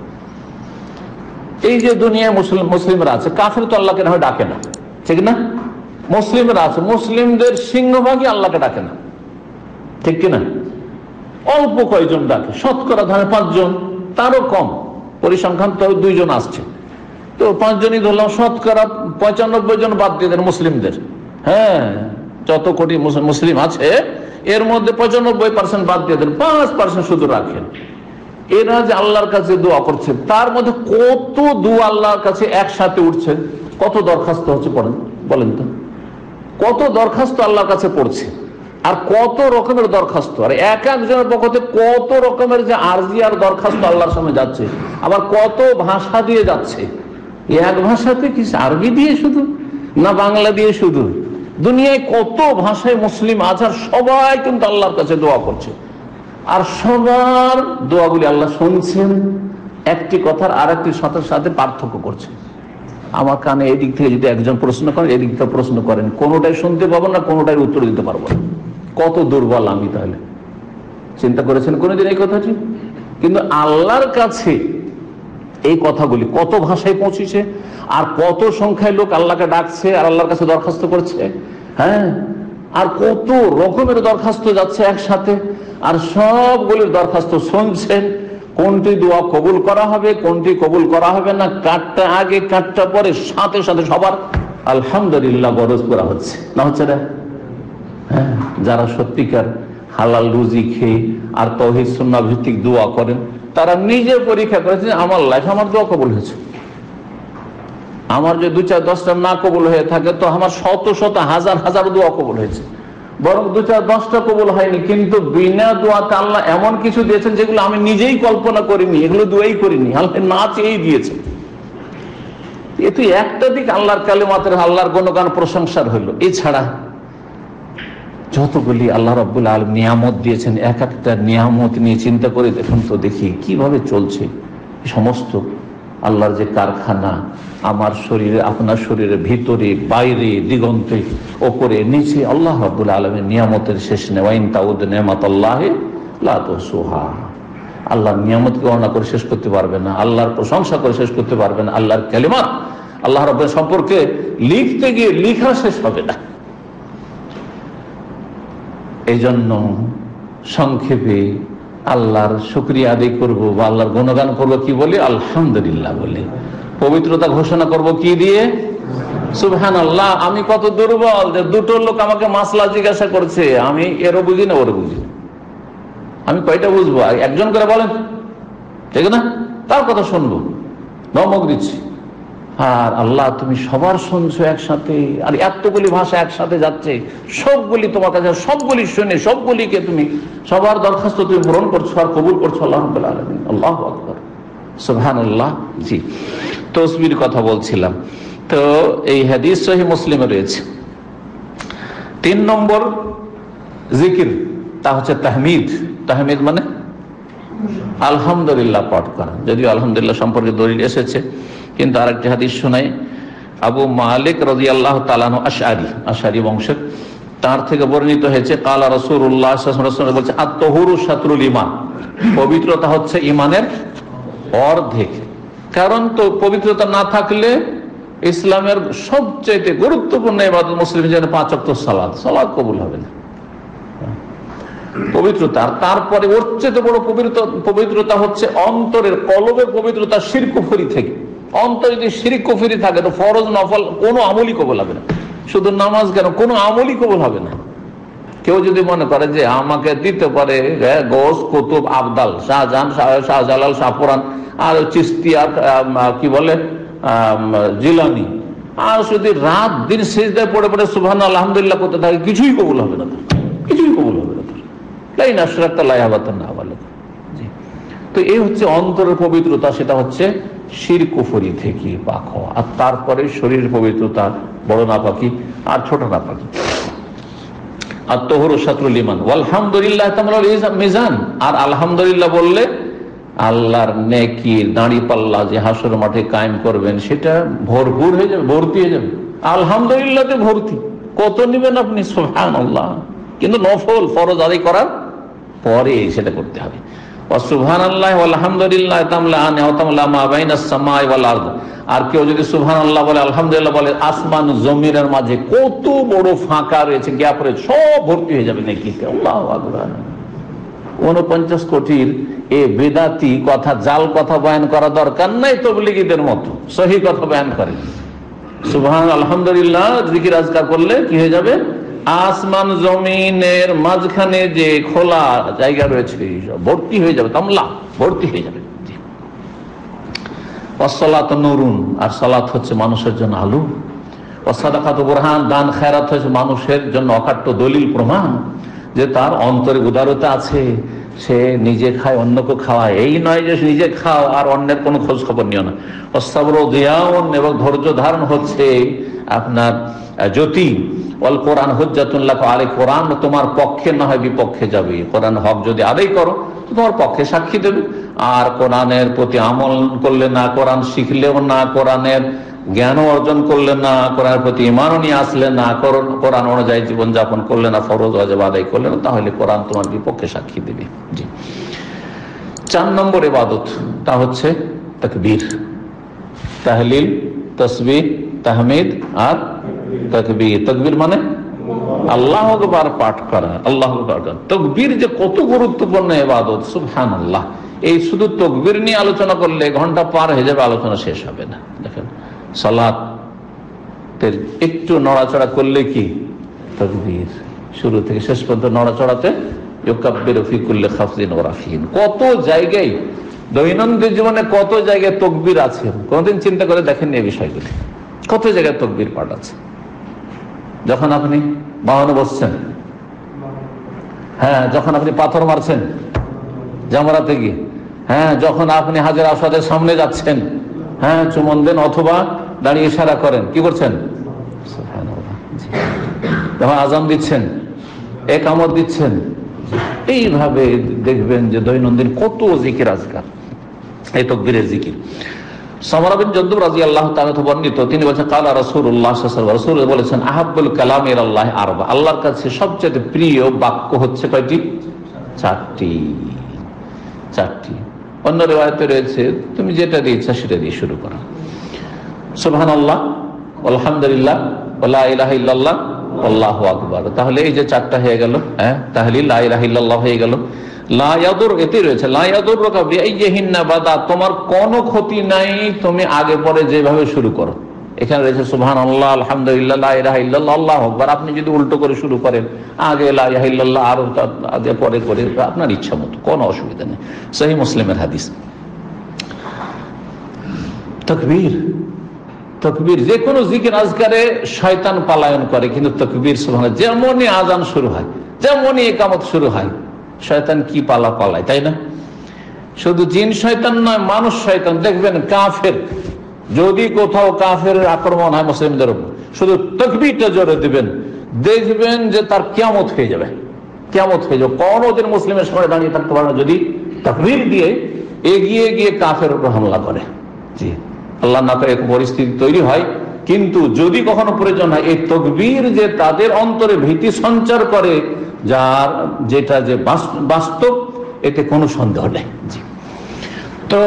এই যে দুনিয়ায় মুসলিমরা আছে, কাফের তো আল্লাহকে না হয় ডাকে না, ঠিক না? মুসলিমরা আছে, মুসলিমদের সিংহভাগই আল্লাহকে ডাকে না, ঠিক কিনা? অল্প কয়জন ডাকে, শতকরা ধরেন 5 জন, তারও কম, পরিসংখ্যান তো 2 জন আসছে, তো 5 জনই ধরলাম, শতকরা 95 জন বাদ দিয়ে দেন মুসলিমদের। হ্যাঁ, যত কোটি মুসলিম আছে এর মধ্যে 95% বাদ দিয়ে দেন, 5% শুধু রাখেন। এরা যে আল্লাহর কাছে দোয়া করছে, তার মধ্যে কত দোয়া আল্লাহর কাছে একসাথে উঠছে, কত দরখাস্ত হচ্ছে বলেন তো, কত দরখাস্ত আল্লাহর কাছে পড়ছে, আর কত রকমের দরখাস্ত, আর এক একজনের পক্ষে কত রকমের যে আরজি আর দরখাস্ত আল্লাহর সামনে যাচ্ছে, আবার কত ভাষা দিয়ে যাচ্ছে। এক ভাষাতে কি, আরবি দিয়ে শুধু না বাংলা দিয়ে শুধু, দুনিয়ায় কত ভাষায় মুসলিম আছে, আর সবাই কিন্তু আল্লাহর কাছে দোয়া করছে, আর সবার দোয়াগুলি আল্লাহ শুনছেন, একটি কথার আর একটির সাথে সাথে পার্থক্য করছে। আমার কানে এদিক থেকে যদি একজন প্রশ্ন করেন, এদিক থেকে প্রশ্ন করেন, কোনোটাই শুনতে পাবো না, কোনোটাই উত্তর দিতে পারবো না। কত দুর্বল আমি তাহলে, চিন্তা করেছেন কোনোদিন এই কথাটি? কিন্তু আল্লাহর কাছে এই কথাগুলি কত ভাষায় পৌঁছেছে, আর কত সংখ্যায় লোক আল্লাহকে ডাকছে আর আল্লাহর কাছে দরখাস্ত করছে। হ্যাঁ, আর কত রকমের দরখাস্ত যাচ্ছে একসাথে, আর সবগুলির দরখাস্ত শুনছেন। কোনটি দোয়া কবুল করা হবে, কোনটি কবুল করা হবে না, কাটটা আগে কাটটা পরে, সাথে সাথে সবার আলহামদুলিল্লাহ বরজ করা হচ্ছে, না হচ্ছে না? হ্যাঁ, যারা সত্যিকার হালাল রুজি খেয়ে আর তাওহীদ সুন্নাহ ভিত্তিক দোয়া করেন, তারা নিজে পরীক্ষা করেছে, আমার লাইফ, আমার দোয়া কবুল হয়েছে। আমার যে 2-4-10টা না কবুল হয়ে থাকে, তো আমার শত শত হাজার হাজার দোয়া কবুল হয়েছে। বরং 2-4-10টা কবুল হয়নি, কিন্তু বিনা দোয়াতে আল্লাহ এমন কিছু দিয়েছেন যেগুলো আমি নিজেই কল্পনা করিনি, এগুলো দোয়াই করিনি, আল্লাহ না চেয়েই দিয়েছে। এ তো একটা দিক আল্লাহর কালিমাতের, আল্লাহর গুণগান প্রশংসার হলো। এছাড়া যতগুলি আল্লাহ রাব্বুল আলামিন নিয়ামত দিয়েছেন, এক একটা নিয়ামত নিয়ে চিন্তা করে দেখুন তো, দেখি কিভাবে চলছে সমস্ত আল্লাহর যে কারখানা, আমার শরীরে, আপনার শরীরের ভিতরে, বাইরে, দিগন্তে, ওপরে, নিচে, আল্লাহ রাব্বুল আলামিন নিয়ামতের শেষ নেই। ওয়া ইন তাউদু নি'মাতাল্লাহি লা তুহসুহা। আল্লাহর নিয়ামতকে গণনা করে শেষ করতে পারবে না, আল্লাহর প্রশংসা করে শেষ করতে পারবে না, আল্লাহর কালিমাত আল্লাহ রাব্বুল সম্পর্কে লিখতে গিয়ে লিখা শেষ হবে না। এই জন্য সংক্ষেপে আল্লাহর শুকরিয়া আদায় করব বা আল্লাহর গুণগান করব কি বলে? আলহামদুলিল্লাহ বলে। পবিত্রতা ঘোষণা করব কি দিয়ে? সুবহানাল্লাহ। আমি কত দুর্বল যে 2টো লোক আমাকে মাসলা জিজ্ঞাসা করছে, আমি এরও বুঝি না ওরও বুঝি, আমি কয়টা বুঝবো? একজন করে বলেন, ঠিক না? তার কথা শুনবো, ধমক দিচ্ছি। আর আল্লাহ তুমি সবার শুনছো একসাথে, আর এতগুলি ভাষা একসাথে যাচ্ছে, সবগুলি তোমার কাছে, সবগুলি শুনে সবগুলিকে তুমি, সবার দরখাস্ত তুমি পূরণ করছো আর কবুল করছো। আল্লাহ রাব্বুল আলামিন, আল্লাহু আকবার, সুবহানাল্লাহ। জি, তাসবিহর কথা বলছিলাম। তো এই হাদিস সহিহ মুসলিমে রয়েছে। 3 নম্বর জিকির, তা হচ্ছে তাহমিদ। তাহমিদ মানে আলহামদুলিল্লাহ পাঠ করা। যদিও আলহামদুলিল্লাহ সম্পর্কে দলিল এসেছে, কিন্তু আরেকটি হাদিস শোনাই। আবু মালিক রাদিয়াল্লাহু তাআলা আনহু আশআরী বংশের, তার থেকে বর্ণিত হয়েছে, কালা রাসূলুল্লাহ সাল্লাল্লাহু আলাইহি ওয়াসাল্লাম বলছে, আত-তাহুরু শাতরুল ঈমান। পবিত্রতা হচ্ছে ঈমানের অর্ধেক। কারণ তো পবিত্রতা না থাকলে ইসলামের সবচেয়ে গুরুত্বপূর্ণ ইবাদত, মুসলিম যেন 5 ওয়াক্ত সালাত কবুল হবে না। পবিত্রতা, তারপরে ওর চেয়ে বড় পবিত্রতা হচ্ছে অন্তরের, কলবের পবিত্রতা শিরক কুফরি থেকে। অন্তর যদি শিরক কুফরি থাকে, তো ফরজ নফল কোনো আমলই কবুল হবে না। শুধু নামাজ কেন, কোনো আমলই কবুল হবে না। কেউ যদি মনে করে যে আমাকে দিতে পারে গোস, কুতুব, আবদাল, শাহজাহান, শাহজালাল, শাহপুরান, আর চিস্তিয়া, কি বলে জিলানি, আর যদি রাত দিন সিজদায় পড়ে পড়ে সুবহানাল্লাহ আলহামদুলিল্লাহ করতে থাকে, কিছুই কবুল হবে না, কিছুই কবুল হবে না। লাইন আশরাকতা লা ইয়াহবাতান্না আমালুকা। তো এই হচ্ছে অন্তরের পবিত্রতা, সেটা হচ্ছে শিরক কুফরি থেকে পাক হওয়া। আর তারপরে শরীরের পবিত্রতা, বড় নাপাকি আর ছোট নাপাকি। আর তাহুরু শাতরুল ঈমান ওয়াল হামদুলিল্লাহ তামলাউল মিজান। আর আলহামদুলিল্লাহ বললে আল্লাহর নেকির দাঁড়িপাল্লা যে হাসর মাঠে কায়েম করবেন, সেটা ভরপুর হয়ে যাবে, ভর্তি হয়ে যাবে। আলহামদুলিল্লাহতে ভর্তি। কত নেবেন আপনি? সুবহানাল্লাহ। কিন্তু নফল, ফরজ আদায় করার পরে সেটা করতে হবে। সুবহানাল্লাহ আলহামদুলিল্লাহ তামলাআন ওয়া তামলা মা বাইনাস সামাই ওয়াল আরদ। আর কেউ যদি সুবহানাল্লাহ বলে আলহামদুলিল্লাহ বলে, আসমান জমিনের মাঝে কত বড় ফাঁকা রয়েছে, গ্যাপ রয়েছে, সব ভর্তি হয়ে যাবে নেকিতে। আল্লাহু আকবার। 49 কোটির এ বেদাতি কথা, জাল কথা বয়ান করা দরকার নাই। তবলিগীদের মতো সহি কথা বয়ান করে। সুবহান আলহামদুলিল্লাহ জিকির আজকার করলে কি হয়ে যাবে? আসমান জমিনের মাঝখানে যে খোলা জায়গা রয়েছে ভর্তি হয়ে যাবে, তামলা ভর্তি হয়ে যাবে। ওয়াসসালাতু নূরুন, আর সালাত হচ্ছে মানুষের জন্য আলো। ওয়াসাদাকাতু বুরহান, দান খায়রাত হচ্ছে মানুষের জন্য অকাট্য দলিল প্রমাণ যে তার অন্তরে উদারতা আছে, সে নিজে খায় অন্যকে খাওয়ায়। এই নয় যে নিজে খাও আর অন্যের কোনো খোঁজ খবর নিও না। ওয়াসসাবরু দিয়াউন, এবং ধৈর্য ধারণ হচ্ছে আপনার জ্যোতি। ওয়াল কোরআন হুজ্জাতুন লাকা আলাইক, কোরআন তোমার পক্ষে না হয় বিপক্ষে যাবে। কোরআন হক যদি আদায় করো তোমার পক্ষে সাক্ষী দেবে। আর কোরআনের প্রতি আমল করলে না, কোরআন শিখলেও না, কোরআনের জ্ঞান অর্জন করলে না, কোরআনের প্রতি ঈমানও নিয়ে আসলে না, কোরআন অনুযায়ী জীবনযাপন করলে না, ফরজ ওয়াজিব আদায় করলে না, তাহলে কোরআন তোমার বিপক্ষে সাক্ষী দেবে। জি। 4 নম্বর ইবাদত তা হচ্ছে তাকবীর, তাহলিল, তাসবিহ, তাহমিদ আর তাকবীর। তাকবীর মানে আল্লাহু আকবার পাঠ করা, আল্লাহু আকবার। তাকবীর যে কত গুরুত্বপূর্ণ ইবাদত, সুবহানাল্লাহ। এই শুধু তাকবীর নিয়ে আলোচনা করলে ঘন্টা পার হয়ে যাবে, আলোচনা শেষ হবে না। দেখেন সালাতের একটু নড়াচড়া করলে কি তাকবীর, শুরু থেকে শেষ পর্যন্ত নড়াচড়াতে ইউকাব্বিরু ফি কুল্লি খাফজিন ওয়া রাফিন। কত জায়গায় দৈনন্দিন জীবনে কত জায়গায় তাকবীর আছে, কোনদিন চিন্তা করে দেখেন এই বিষয়গুলি। কত জায়গায় তাকবীর পাঠ আছে। যখন আপনি বাহনে বসছেন, হ্যাঁ, যখন আপনি পাথর মারছেন জামরাতে গিয়ে, হ্যাঁ, যখন আপনি হাজর আসওয়াদের সামনে যাচ্ছেন, হ্যাঁ, চুমন দেন অথবা দাঁড়িয়ে ইশারা করেন, কি করছেন? যখন আজান দিচ্ছেন, ইকামত দিচ্ছেন, এইভাবে দেখবেন যে দৈনন্দিন কত জিকির আজকার, এই তাকবীরের জিকির। সামরা বিন জুনদুব রাদিয়াল্লাহু তাআলা বর্ণিত, তিনি বলেছেন কালা রাসূলুল্লাহ সাল্লাল্লাহু আলাইহি ওয়াসাল্লাম, রাসূল বলেছেন আহাব্বুল কালামি ইলাল্লাহি আরবা, আল্লাহর কাছে সবচেয়ে প্রিয় বাক্য হচ্ছে কয়টি? 4টি। অন্য রিওয়ায়াতে রয়েছে তুমি যেটা দিয়ে ইচ্ছা সেটা দিয়ে শুরু করো। সুবহানাল্লাহ, আলহামদুলিল্লাহ, লা ইলাহা ইল্লাল্লাহ, আল্লাহু আকবার। তাহলে এই যে 4টা হয়ে গেল, হ্যাঁ, তাহলিল, লা ইলাহা ইল্লাল্লাহ হয়ে গেল। লা ইয়াদুর, এতে রয়েছে লা ইয়াদুরকা বিআইয়িহিন্না বাদা, তোমার কোনো ক্ষতি নাই তুমি আগে পরে যেভাবে শুরু করো। এখানে রয়েছে সুবহানাল্লাহ, আলহামদুলিল্লাহ, লা ইলাহা ইল্লাল্লাহ, আল্লাহু আকবার। আপনি যদি উল্টো করে শুরু করেন, আগে লা ইলাহা ইল্লাল্লাহ আর আগে পরে করে, আপনার ইচ্ছা মতো, কোনো অসুবিধা নেই। সহিহ মুসলিমের হাদিস। তাকবীর যে কোনো জিকির আজকারে শয়তান পালায়ন করে, কিন্তু তাকবীর সুবহানাল্লাহ, যেমনই আজান শুরু হয়, যেমনই ইকামত শুরু হয়, শয়তান কি পালায়, তাই না? শুধু জিন শয়তান নয়, মানুষ শয়তান। দেখবেন কাফের, যদি কোথাও কাফের আক্রমণ হয় মুসলিমদের উপর, শুধু তাকবীরটা জোরে দিবেন, দেখবেন যে তার কিয়ামত হয়ে যাবে। কোনদিন মুসলিমের সামনে দাঁড়িয়ে থাকতে পারে না যদি তাকবীর দিয়ে এগিয়ে গিয়ে কাফের উপর হামলা করে। জি, আল্লাহ না করে পরিস্থিতি তৈরি হয়। কিন্তু যদি কখনো প্রয়োজন হয়, এই তাকবীর যে তাদের অন্তরে ভীতি সঞ্চার করে, যার যেটা যে বাস্তব, এতে কোনো সন্দেহ নেই। জি, তো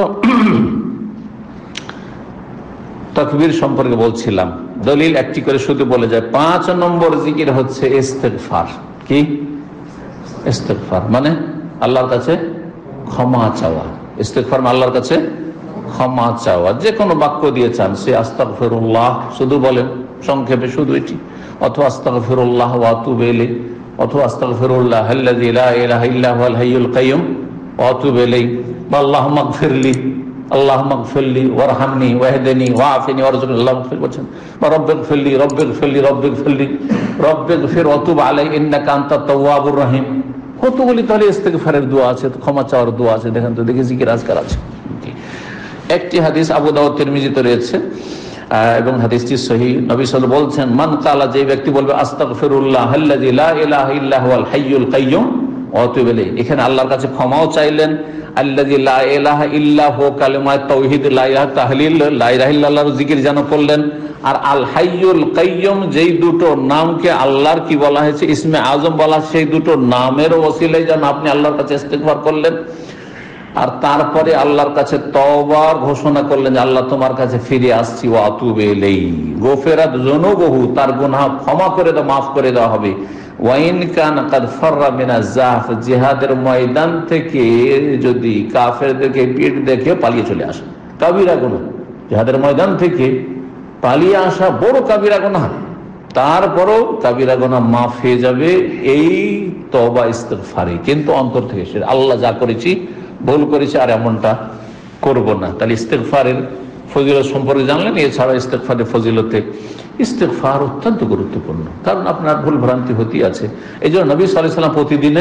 তাকবীর সম্পর্কে বলছিলাম, দলিল একটি করে শুধু বলে যায়। 5 নম্বর জিকির হচ্ছে ইস্তেগফার। কি ইস্তেগফার? মানে আল্লাহর কাছে ক্ষমা চাওয়া। ইস্তেগফার মানে আল্লাহর কাছে ক্ষমা চাওয়া। যে কোনো বাক্য দিয়ে চান, সে আস্তাগফিরুল্লাহ শুধু বলেন, সংক্ষেপে শুধু এটি, অথবা আস্তাগফিরুল্লাহ ওয়া আতুবু ইলাইহি, অথবা আস্তাগফিরুল্লাহ আল্লাযী লা ইলাহা ইল্লা হুয়াল হাইয়ুল কাইয়্যুম ওয়া আতুবু ইলাইহি, বা আল্লাহুম্মা গফিরলি, আল্লাহুম্মা গফিরলি ওয়ারহামনি ওয়াহদিনি ওয়াআফিনি ওয়ারযুকনি, আল্লাহুম্মা গফির বলছেন, বা রব্বিগফিরলি রব্বিগফিরলি রব্বিগফিরলি রব্বিগফির ওয়া তুব আলাইহি ইন্নাকা আনতাত তাওয়াবুর রহিম। কতগুলি তাহলে ইস্তেগফারের দোয়া আছে, ক্ষমা চাওয়ার দোয়া আছে। দেখেন তো, দেখি জিকির আজকার আছে। একটি হাদিস আবু দাউদ তিরমিজিতে রয়েছে এবং হাদিসটি সহিহ। নবী সাল্লাল্লাহু আলাইহি ওয়াসাল্লাম বলছেন, মান কালা, যে ব্যক্তি বলবে আস্তাগফিরুল্লাহ আল্লাযী লা ইলাহা ইল্লা হুয়াল হাইয়ুল কাইয়্যুম ওয়া আতুবু ইলাইহি। এখানে আল্লাহর কাছে ক্ষমাও চাইলেন, আল্লাযী লা ইলাহা ইল্লা হু কালিমায়ে তাওহীদ, লা ইলাহা তাহলিল, লা ইলাহা ইল্লাল্লাহর জিকির যেন করলেন। আর আল হাইয়ুল কাইয়ুম, যেই দুটো নামকে আল্লাহর কি বলা হয়েছে, ইসমে আজম বলা, সেই দুটো নামের ওসিলায় যেন আপনি আল্লাহর কাছে ইস্তিগফার করলেন। আর তারপরে আল্লাহর কাছে তওবার ঘোষণা করলেন যে আল্লাহ তোমার কাছে ফিরে আসছি, ওয়া আতুবু ইলাইহি, গোফেরাত যুনুবহু, তার গুনাহ ক্ষমা করে দাও, মাফ করে দেওয়া হবে। ওয়াইন কানা কাদ ফাররা মিনাজ জাহফ, জিহাদের ময়দান থেকে যদি কাফেরদেরকে পিঠ দেখে পালিয়ে চলে আসে, কাবিরা গুনাহ, জিহাদের ময়দান থেকে পালিয়ে আসা বড় কাবিরা গুনাহ, তারপরও কাবিরা গুনাহ মাফ হয়ে যাবে এই তওবা ইস্তিগফারে। কিন্তু অন্তর থেকে সে আল্লাহ যা করেছি, ভুল করেছে, আর এমনটা করব না। তাহলে ইস্তিগফারের ফজিলত সম্পর্কে জানলেন। এছাড়া ইস্তিগফারের ফজিলতে ইস্তিগফার অত্যন্ত গুরুত্বপূর্ণ, কারণ আপনার ভুল ভ্রান্তি হতেই আছে। এই জন্য নবী সাল্লাল্লাহু আলাইহি ওয়াসাল্লাম প্রতিদিনে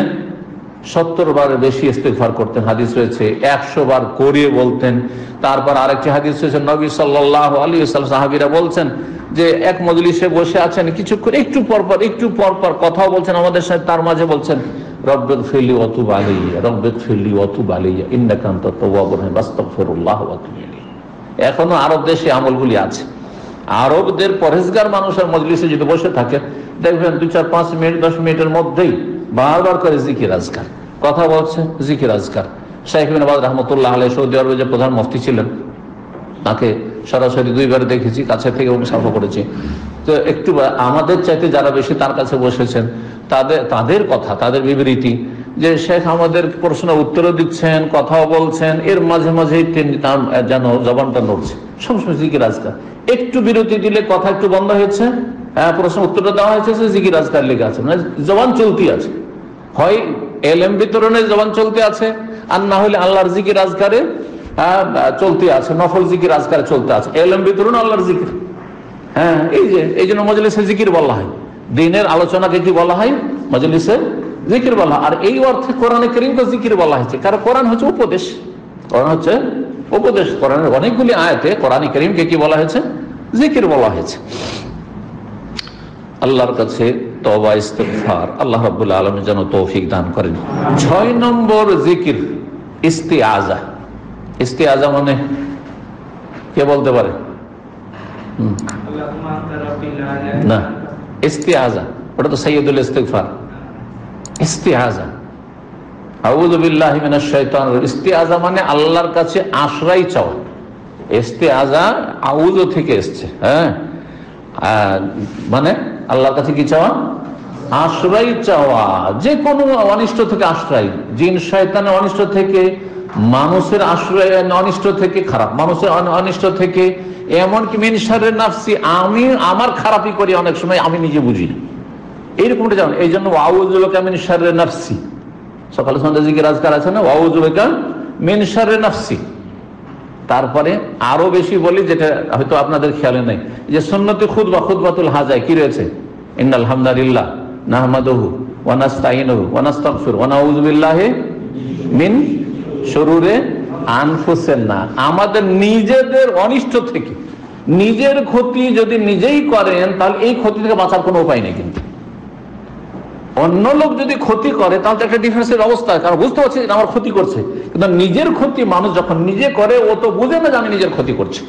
70 বারের বেশি ইস্তিগফার করতেন, হাদিস রয়েছে 100 বার করিয়ে বলতেন। তারপর আরেকটি হাদিস রয়েছে, নবী সাল্লাল্লাহু আলাইহি ওয়াসাল্লাম সাহাবীরা বলছেন যে এক মজলিসে বসে আছেন, কিছুক্ষণ একটু পরপর কথাও বলছেন আমাদের সাথে, তার মাঝে বলছেন রব্বিগফিরলি ওয়া তুব আলাইয়া, রব্বিগফিরলি ওয়া তুব আলাইয়া, ইন্নাকা আনতাত তাওয়াবুর রাহিম, আস্তাগফিরুল্লাহ ওয়া আতুবু ইলাইহি। এখনো আরব দেশে আমলগুলি আছে। আরবদের পরহেজগার মানুষের মজলিসে যদি বসে থাকে, দেখবেন 2-4-5 মিনিট 10 মিনিটের মধ্যেই বারবার করে জিকির আজকার, কথা বলছে, জিকির আজকার। শাইখ ইবনে বাজ রাহমাতুল্লাহ আলাইহি সৌদি আরবে যে প্রধান মুফতি ছিলেন, তাকে সরাসরি 2 বার দেখেছি, কাছে থেকে মুসাফা করেছি। তো একটু আমাদের চাইতে যারা বেশি তার কাছে বসেছেন, তাদের কথা, তাদের বিবৃতি যে শেখ আমাদের প্রশ্ন উত্তরও দিচ্ছেন, কথাও বলছেন, এর মাঝে মাঝে যেন জবানটা নড়ছে, সবসময় জিকির আজকার। একটু বিরতি দিলে কথা একটু বন্ধ হয়েছে, প্রশ্ন উত্তরটা দেওয়া হয়েছে, জিকির আজকার লেগে আছে, মানে জবান চলতি আছে। হয় এলএম বিতরণে জবান চলতে আছে, আর না হলে আল্লাহর জিকির আজকারে চলতে আছে, নফল জিকির আজকারে চলতে আছে, এলএম বিতরণ আল্লাহর জিকির। হ্যাঁ, এই জন্য মজলিসে জিকির বলা হয়, দিনের আলোচনাকে কি বলা হয়, মজলিসে জিকির বলা। আর এই অর্থে কোরআনে কারীমকে জিকির বলা হয়েছে, কারণ কোরআন হচ্ছে উপদেশ, কোরআন হচ্ছে উপদেশ। কোরআনের অনেকগুলি আয়াতে কোরআনে কারীমকে কি বলা হয়েছে, জিকির বলা হয়েছে। আল্লাহর কাছে তওবা ইস্তিগফার, আল্লাহ রাব্বুল আলামিন যেন তৌফিক দান করেন। 6 নম্বর জিকির ইস্তিআজা। ইস্তিআজা মানে কে বলতে পারে? না, ইস্তিআজা ওটা তো সাইয়্যিদুল ইস্তিগফার। ইস্তিআজা, আউযু বিল্লাহি মিনাশ শাইতানির, ইস্তিআজা মানে আল্লাহর কাছে আশ্রয় চাওয়া। ইস্তিআজা আউযু থেকে এসেছে, হ্যাঁ, মানে আল্লাহর কাছে কি চাওয়া, আশ্রয় চাওয়া, যে কোনো অনিষ্ট থেকে আশ্রয়, জিন শয়তানের অনিষ্ট থেকে, মানুষের আশ্রয় অনিষ্ট থেকে, খারাপ মানুষের অনিষ্ট থেকে, এমনকি মিন শাররি নাফসি, আমি আমার খারাপই করি অনেক সময়, আমি নিজে বুঝি না, এইরকমটা জানো। এই জন্য আউযু বিকা মিন শাররি নাফসি, সকালে সন্ধ্যা জিকির আজকার আছে না, আউযু বিকা মিন শাররি নাফসি। তারপরে আরো বেশি বলি, যেটা হয়তো আপনাদের খেয়ালে নেই, যে সুন্নতি খুতবা, খুতবাতুল হাজায় কি রয়েছে, ইন্নাল হামদালিল্লাহ নাহমাদুহু ওয়া নাস্তাইনুহু ওয়া নাস্তাগফিরুহু ওয়া নাউযু বিল্লাহি মিন শুরুরি আনফুসিনা, আমাদের নিজেদের অনিষ্ট থেকে, নিজের ক্ষতি যদি নিজেই করেন তাহলে এই ক্ষতি থেকে বাঁচার কোনো উপায় নেই। কিন্তু অন্য লোক যদি ক্ষতি করে তাহলে একটা ডিফারেন্সের অবস্থা, কারণ বুঝতে পারছে আমার ক্ষতি করছে, কিন্তু নিজের ক্ষতি মানুষ যখন নিজে করে ও তো বুঝে না যে আমি নিজের ক্ষতি করছি,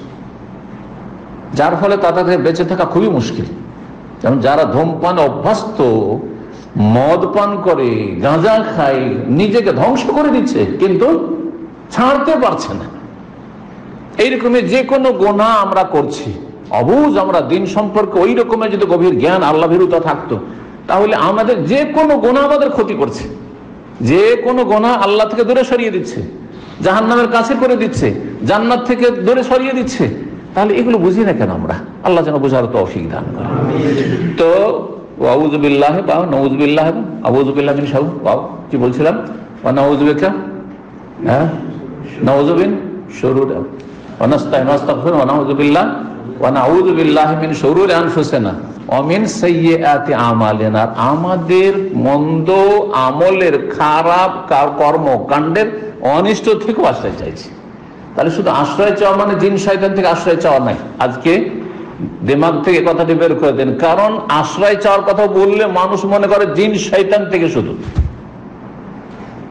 যার ফলে তাদের বেঁচে থাকা খুবই মুশকিল। যেমন যারা ধূমপান অভ্যস্ত, মদ পান করে, গাঁজা খায়, নিজেকে ধ্বংস করে দিচ্ছে কিন্তু ছাড়তে পারছে না। এইরকমের যে কোনো গুনাহ আমরা করছি, অবুঝ আমরা দিন সম্পর্কে ওই রকমের যদি গভীর জ্ঞান, আল্লাহ ভীরুতা থাকতো, তাহলে আমাদের যে কোনো গুনাহ আমাদের ক্ষতি করছে, যে কোনো গুনাহ আল্লাহ থেকে দূরে সরিয়ে দিচ্ছে, জাহান্নামের কাছে করে দিচ্ছে, জান্নাত থেকে দূরে সরিয়ে দিচ্ছে। তাহলে এগুলো বুঝি না কেন আমরা? আল্লাহ যেন বুঝার তৌফিক দান করে। তো আউযু বিল্লাহি বা নাউযু বিল্লাহি, আউযু বিল্লাহি মিন শাররি, কি বলছিলাম, ওয়া নাউযু বিকা, হ্যাঁ, নাউযু বিন শুরুরি, ওয়া নাস্তাইনু আস্তাগফিরু ওয়া নাউযু বিল্লাহি ওয়া নাউযু বিল্লাহি মিন শুরুরি আনফুসিনা ওয়া মিন সাইয়্যাতি আমালিনা, আমাদের মন্দ আমলের, খারাপ কর্মকাণ্ডের অনিষ্ট থেকে আশ্রয় চাইছি। তাহলে শুধু আশ্রয় চাওয়া মানে জিন শয়তান থেকে আশ্রয় চাওয়া নাই। আজকে দিমাগ থেকে কথাটি বের করে দেন, কারণ আশ্রয় চাওয়ার কথা বললে মানুষ মনে করে জিন শয়তান থেকে শুধু।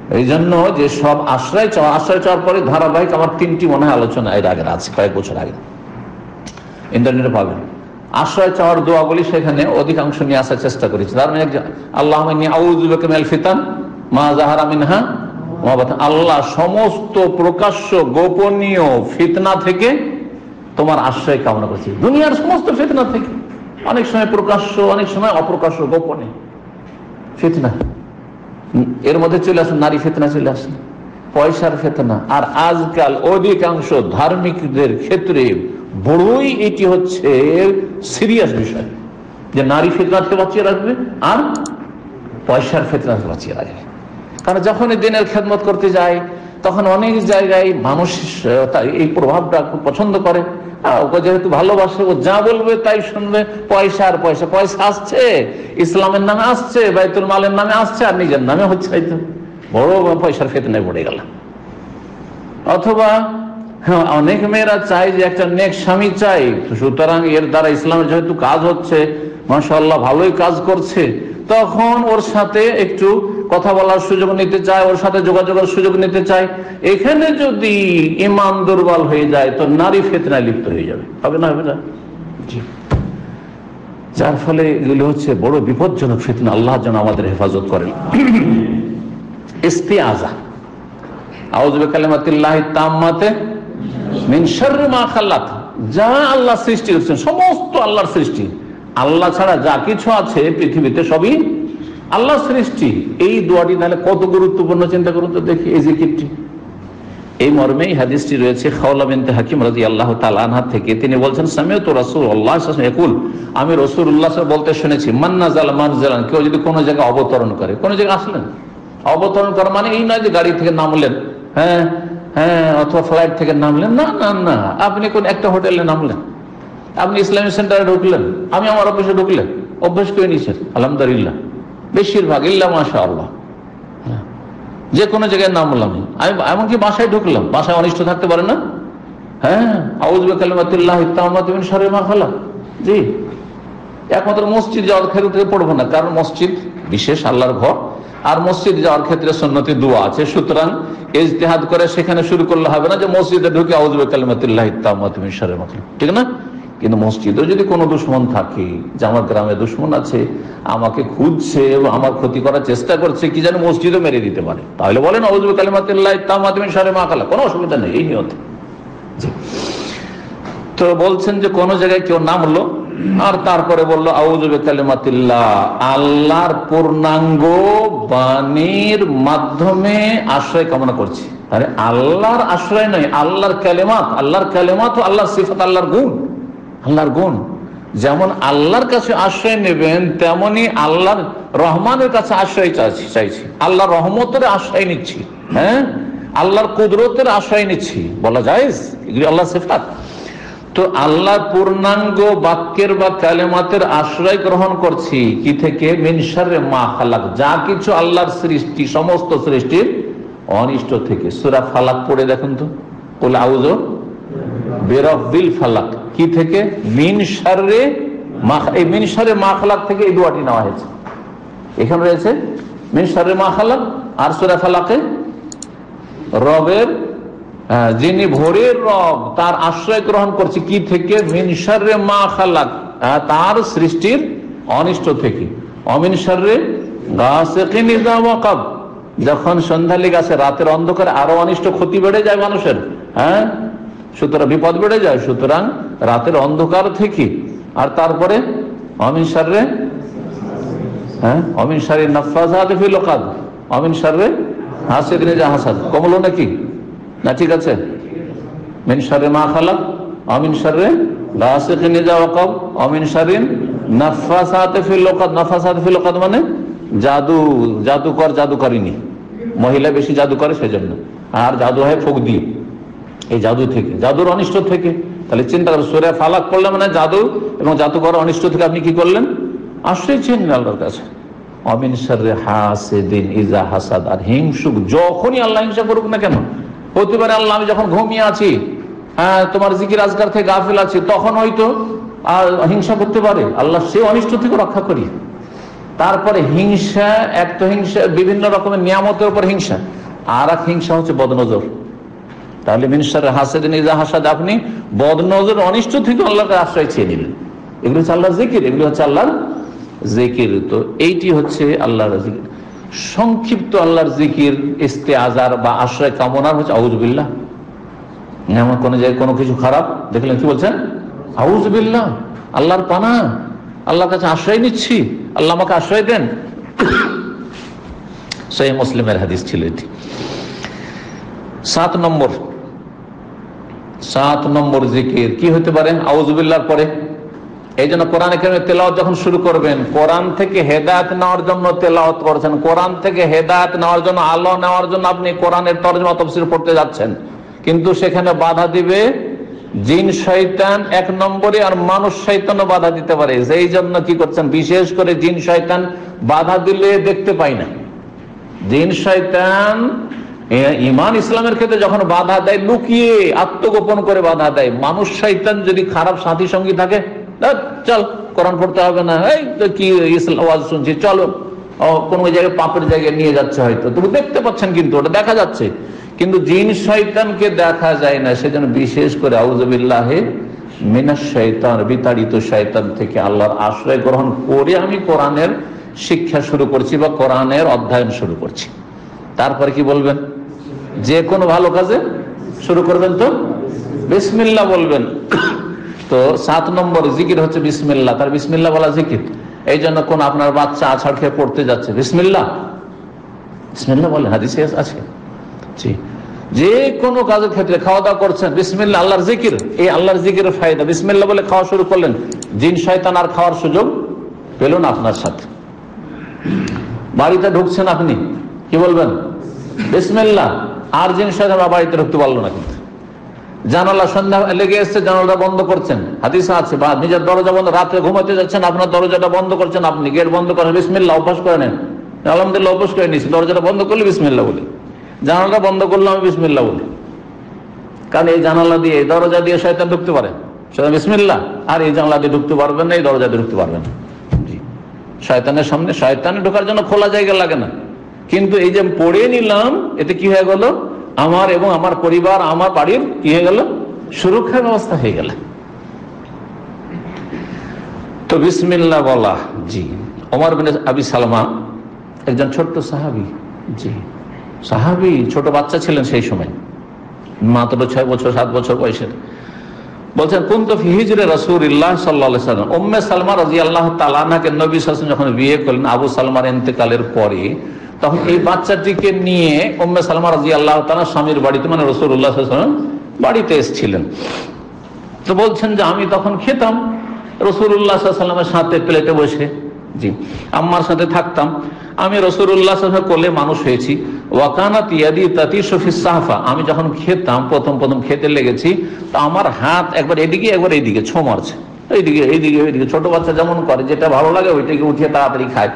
এই জন্য যে সব আশ্রয় চাওয়ার পরে ধারাবাহিক আমার 3টি মনে হয় আলোচনা এর আগে আছে, কয়েক বছর আগে ইন্টারনেটে পাবেন। আশ্রয় চাওয়ার দোয়াগুলি সেখানে অধিকাংশ নিয়ে আসার চেষ্টা করেছি। তার মানে আল্লাহুম্মা ইন্নী আউযু বিকা মিনাল ফিতান মা যাহারা মিনহা ওয়া বাতান, আল্লাহ সমস্ত প্রকাশ্য গোপনীয় ফিতনা থেকে তোমার আশ্রয় কামনা করছি। দুনিয়ার সমস্ত ফিতনা থেকে, অনেক সময় প্রকাশ্য, অনেক সময় অপ্রকাশ্য গোপনে ফিতনা, এর মধ্যে চলে আসে নারী ফিতনা, চলে আসে পয়সার ফিতনা। আর আজকাল অধিকাংশ ধার্মিকদের ক্ষেত্রে বড়ই এটি হচ্ছে সিরিয়াস বিষয় যে নারী ফিতনাকে বাঁচিয়ে রাখবে আর পয়সার ফিতনাকে বাঁচিয়ে রাখবে। কারণ যখন দিনের খেদমত করতে যায় তখন অনেক জায়গায় মানুষ এই প্রভাবটা খুব পছন্দ করে, ওকে যেহেতু ভালোবাসে, ও যা বলবে তাই শুনবে। পয়সা আর পয়সা, পয়সা আসছে ইসলামের নামে আসছে, বাইতুল মালের নামে আসছে, আর নিজের নামে হচ্ছে, তাই তো বড় পয়সার ফিতনায় পড়ে গেল। অথবা অনেক মেয়েরা চায় যে একটা নেক স্বামী চাই, সুতরাং এর দ্বারা ইসলামের যেহেতু কাজ হচ্ছে, মাশাআল্লাহ ভালোই কাজ করছে, তখন ওর সাথে একটু কথা বলার সুযোগ নিতে চায়, ওর সাথে যোগাযোগের সুযোগ নিতে চায়। এখানে যদি ঈমান দুর্বল হয়ে যায় তো নারী ফিতনায় লিপ্ত হয়ে যাবে, হবে না? হবে না? জি। যার ফলে এগুলো হচ্ছে বড় বিপজ্জনক ফিতনা। আল্লাহ যেন আমাদের হেফাজত করেন। ইস্তিআযা, আউযু বিকালিমাতিল্লাহি তাম্মাতি মিন শাররি মা খালাক, যা আল্লাহ সৃষ্টি করেছেন, সমস্ত আল্লাহর সৃষ্টি, আল্লাহ ছাড়া যা কিছু আছে পৃথিবীতে সবই আল্লাহর সৃষ্টি। এই দোয়াটি তাহলে কত গুরুত্বপূর্ণ চিন্তা করুন তো দেখি। এই জিকিরটি, এই মর্মেই হাদিসটি রয়েছে খাওলা বিনতে হাকিম রাদিয়াল্লাহু তাআলা আনহা থেকে। তিনি বলছেন, সামিউতু রাসূলুল্লাহ সাল্লাল্লাহু আলাইহি ওয়াসাল্লাম ইয়াকুল, আমি রাসূলুল্লাহ সাল্লাল্লাহু বলতে শুনেছি, মান নাযালা মানজালান, কেউ যদি কোনো জায়গায় অবতরণ করে, কোনো জায়গায় আসলেন, অবতরণ করা মানে এই নয় যে গাড়ি থেকে নামলেন, হ্যাঁ অথবা ফ্লাইট থেকে নামলেন, না না না, আপনি কোন একটা হোটেলে নামলেন, আপনি ইসলামিক সেন্টারে ঢুকলেন, আমি আমার অফিসে ঢুকলেন, অভ্যাস করে নিয়েছেন আলহামদুলিল্লাহ, বেশিরভাগ ইল্লা মাশাআল্লাহ, যে কোনো জায়গায় নামলাম, আমি এমনকি বাসায় ঢুকলাম, বাসায় অনিষ্ট থাকতে পারে না? হ্যাঁ, আউযু বিকালিমাতিল্লাহি তাম্মাতি মিন শাররি মা খালাক। জি, একমাত্র মসজিদ যাওয়ার ক্ষেত্রে পড়বো না, কারণ মসজিদ বিশেষ আল্লাহর ঘর, আর মসজিদ যাওয়ার ক্ষেত্রে সুন্নতি দোয়া আছে, সুতরাং ইজতিহাদ করে সেখানে শুরু করলে হবে না যে মসজিদে ঢুকে আউযু বিকালিমাতিল্লাহি তাম্মাতি মিন শাররি মা খালাক, ঠিক না? কিন্তু মসজিদে যদি কোনো দুশমন থাকে, যে আমার গ্রামে দুশমন আছে, আমাকে খুঁজছে এবং আমার ক্ষতি করার চেষ্টা করছে, কি যেন মসজিদও মেরে দিতে পারে, তাহলে বলেন আউযু বিকালিমাতিল্লাহি তাম্মাতি মিন শাররি মা খালাক, কোনো অসুবিধা নেই এই নিয়তে। তো বলছেন যে কোন জায়গায় কেউ নামলো আর তারপরে বললো আউযু বিকালিমাতিল্লাহ, আল্লাহর পূর্ণাঙ্গ বাণীর মাধ্যমে আশ্রয় কামনা করছি। আরে আল্লাহর আশ্রয় নয়, আল্লাহর কালেমাত, আল্লাহর কালেমাত ও আল্লাহর সিফাত, আল্লাহর গুণ, আল্লাহর গুণ। যেমন আল্লাহর কাছে আশ্রয় নেবেন, তেমনি আল্লাহর রহমানের কাছে আশ্রয় চাইছি, আল্লাহর রহমতের আশ্রয় নিচ্ছি, হ্যাঁ আল্লাহর কুদরতের আশ্রয় নিচ্ছি, বলা যায় এগুলি আল্লাহর সিফাত। তো আল্লাহর পূর্ণাঙ্গ বাক্যের বা কালেমাতের আশ্রয় গ্রহণ করছি কি থেকে? মিন শাররি মা খালাক, যা কিছু আল্লাহর সৃষ্টি, সমস্ত সৃষ্টির অনিষ্ট থেকে। সূরা ফালাক পড়ে দেখুন তো, কুল আউযু বিরাব্বিল ফালাক, কি থেকে? মিন শাররি মা, এই মিন শাররি মা খালাক থেকে এই দোয়াটি নেওয়া হয়েছে। এখানে রয়েছে মিন শাররি মা খালাক, আর সূরা ফালাকে রবের, যিনি ভোরের রব, তার আশ্রয় গ্রহণ করছে কি থেকে? মিন শাররি মা খালাক, তার সৃষ্টির অনিষ্ট থেকে। অমিন শাররি গাসিকিন ইযা ওয়াকাব, যখন সন্ধ্যা লেগে আসে, রাতের অন্ধকারে আরো অনিষ্ট, ক্ষতি বেড়ে যায় মানুষের, হ্যাঁ সুতরাং বিপদ বেড়ে যায়, সুতরাং রাতের অন্ধকার থেকে। আর তারপরে অমিন শাররি, হ্যাঁ অমিন শাররি নাফাসাতি ফিল উকাদ, অমিন শাররি হাসিদিন ইযা হাসাদ, কমলো নাকি? না ঠিক আছে? মিন শাররি মা খালাক, অমিন শাররি গাসিকিন ইযা ওয়াকাব, অমিন শাররি নাফাসাতি ফিল উকাদ। নাফাসাতি ফিল উকাদ মানে জাদুকর, জাদুকারিনী, মহিলা বেশি জাদু করে সেজন্য, আর জাদু হয় ফুঁক দিয়ে, এই জাদু থেকে, জাদুর অনিষ্ট থেকে। তাহলে চিন্তা করেন, সূরা ফালাক পড়লে মানে জাদু এবং জাদুকর অনিষ্ট থেকে আপনি কি করলেন? আশ্রয় চেয়েছেন আল্লাহর কাছে। অমিন শাররি হাসিদিন ইযা হাসাদ, আর হিংসুক, যখনই আল্লাহ হিংসা করুক না কেন, হতে পারে আল্লাহ আমি যখন ঘুমিয়ে আছি, হ্যাঁ তোমার জিকির আজকার থেকে গাফিল আছি, তখন হয়তো হিংসা করতে পারে, আল্লাহ সে অনিষ্ট থেকে রক্ষা করি। তারপরে হিংসা, এক তো হিংসা বিভিন্ন রকমের নিয়ামতের উপর হিংসা, আর এক হিংসা হচ্ছে বদনজর। তাহলে মিনসার হাসেদিন ইজা হাসাদ, আপনি বদনজর অনিষ্ট থেকে আল্লাহকে আশ্রয় চেয়ে নিলেন। এগুলো হচ্ছে আল্লাহর জিকির, এগুলো হচ্ছে আল্লাহর জিকির। তো এইটি হচ্ছে আল্লাহর জিকির। সংক্ষিপ্ত আল্লাহর জিকির ইস্তেআজার বা আশ্রয় কামনার হচ্ছে আউযুবিল্লাহ। আমার কোনো জায়গায় কোনো কিছু খারাপ দেখলেন কি বলছেন? আউযুবিল্লাহ, আল্লাহর পানা, আল্লাহর কাছে আশ্রয় নিচ্ছি, আল্লাহ আমাকে আশ্রয় দেন। সহিহ মুসলিমের হাদিস ছিল এটি। 7 নম্বর জিকির কি হতে পারে আউযুবিল্লাহর পরে? এই জন্য কোরআনে কারিমে তেলাওয়াত যখন শুরু করবেন, কোরআন থেকে হেদায়েত নেওয়ার জন্য তেলাওয়াত করছেন, কোরআন থেকে হেদায়েত নেওয়ার জন্য, আলো নেওয়ার জন্য আপনি কোরআনের তরজমা তাফসীর পড়তে যাচ্ছেন, কিন্তু সেখানে বাধা দিবে জিন শয়তান 1 নম্বরে, আর মানুষ শয়তানও বাধা দিতে পারে। সেই জন্য কি করছেন, বিশেষ করে জিন শয়তান বাধা দিলে দেখতে পাই না। জিন শয়তান ঈমান ইসলামের ক্ষেত্রে যখন বাধা দেয় লুকিয়ে আত্মগোপন করে বাধা দেয়। মানুষ শয়তান যদি খারাপ সাথী সঙ্গী থাকে, চল কোরআন পড়তে হবে না, এই তো কি ইসলাম ওয়াজ শুনছি, চলো কোন জায়গায় পাপের জায়গায় নিয়ে যাচ্ছে, হয়তো তুমি দেখতে পাচ্ছেন কিন্তু ওটা দেখা যাচ্ছে, কিন্তু জিন শয়তানকে দেখা যায় না। সেজন্য বিশেষ করে আউযুবিল্লাহি মিনাশ শাইতান, বিতাড়িত শয়তান থেকে আল্লাহর আশ্রয় গ্রহণ করে আমি কোরআনের শিক্ষা শুরু করছি বা কোরআনের অধ্যয়ন শুরু করছি। তারপরে কি বলবেন? যে কোনো ভালো কাজে শুরু করবেন তো বিসমিল্লাহ বলবেন। তো 7 নম্বর জিকির হচ্ছে বিসমিল্লাহ। তার বিসমিল্লাহ বলা জিকির। এই জন্য কোন আপনার বাচ্চা আছাড় খেয়ে পড়তে যাচ্ছে, বিসমিল্লাহ বিসমিল্লাহ বলে, হাদিসে আছে। জি, যে কোনো কাজের ক্ষেত্রে, খাওয়া দাওয়া করছেন বিসমিল্লাহ, আল্লাহর জিকির। এই আল্লাহর জিকিরের ফায়দা, বিসমিল্লাহ বলে খাওয়া শুরু করলেন, জিন শয়তান আর খাওয়ার সুযোগ পেল না আপনার সাথে। বাড়িতে ঢুকছেন আপনি, কি বলবেন? বিসমিল্লাহ। আর জিন শয়তান বাড়িতে ঢুকতে পারলো না। কিন্তু জানালা সন্ধ্যা লেগে এসছে, জানালা বন্ধ করছেন, হাদিসে আছে। বা নিজের দরজা বন্ধ, রাত্রে ঘুমাতে যাচ্ছেন, আপনার দরজাটা বন্ধ করছেন, আপনি গেট বন্ধ করেন, বিসমিল্লাহ অভ্যাস করে নেন। আলহামদুলিল্লাহ অভ্যাস করে নিয়েছি, দরজাটা বন্ধ করলে বিসমিল্লাহ বলি, জানালাটা বন্ধ করলে আমি বিসমিল্লাহ বলি। কারণ এই জানালা দিয়ে, এই দরজা দিয়ে শয়তান ঢুকতে পারে, সেটা বিসমিল্লাহ। আর এই জানালা দিয়ে ঢুকতে পারবেন না, এই দরজা দিয়ে ঢুকতে পারবেন না। জি, শয়তানের সামনে, শয়তানে ঢোকার জন্য খোলা জায়গা লাগে না। কিন্তু এই যে পড়ে নিলাম, এতে কি হয়ে গেল? আমার এবং আমার পরিবার, আমার বাড়ির কি হয়ে গেল? সুরক্ষার ব্যবস্থা হয়ে গেল। তো বিসমিল্লাহ বলা। জি, ওমর বিন আবি সালমা একজন ছোট্ট সাহাবী। জি, সাহাবী, ছোট বাচ্চা ছিলেন সেই সময়, মাত্র 6 বছর 7 বছর বয়সের। বলছেন, কুনতু ফি হিজরি রাসূলিল্লাহ সাল্লাল্লাহু আলাইহি ওয়াসাল্লাম, উম্মে সালমা রাদিয়াল্লাহু তাআলা আনহাকে নবী সাল্লাল্লাহু আলাইহি ওয়াসাল্লাম যখন বিয়ে করলেন আবু সালমার ইন্তেকালের পরে, তখন এই বাচ্চাটিকে নিয়ে উম্মে সালমা রাদিয়াল্লাহু তাআলা স্বামীর বাড়িতে, মানে রাসূলুল্লাহ সাল্লাল্লাহু আলাইহি ওয়াসাল্লাম বাড়িতে এসেছিলেন। তো বলছেন যে আমি তখন খেতাম রাসূলুল্লাহ সাল্লাল্লাহু আলাইহি ওয়াসাল্লামের সাথে প্লেটে বসে। জি, আম্মার সাথে থাকতাম। আমি রাসূলুল্লাহ সাল্লাল্লাহু আলাইহি ওয়াসাল্লামের কোলে মানুষ হয়েছি। ওয়া কানাত ইয়াদি তাতিশু ফিস সাহফা, আমি যখন খেতাম, প্রথম খেতে লেগেছি, তো আমার হাত একবার এদিকে একবার এইদিকে ছো মারছে, এইদিকে এইদিকে এইদিকে, ছোট বাচ্চা যেমন করে, যেটা ভালো লাগে ওইটাকে উঠিয়ে তাড়াতাড়ি খায়।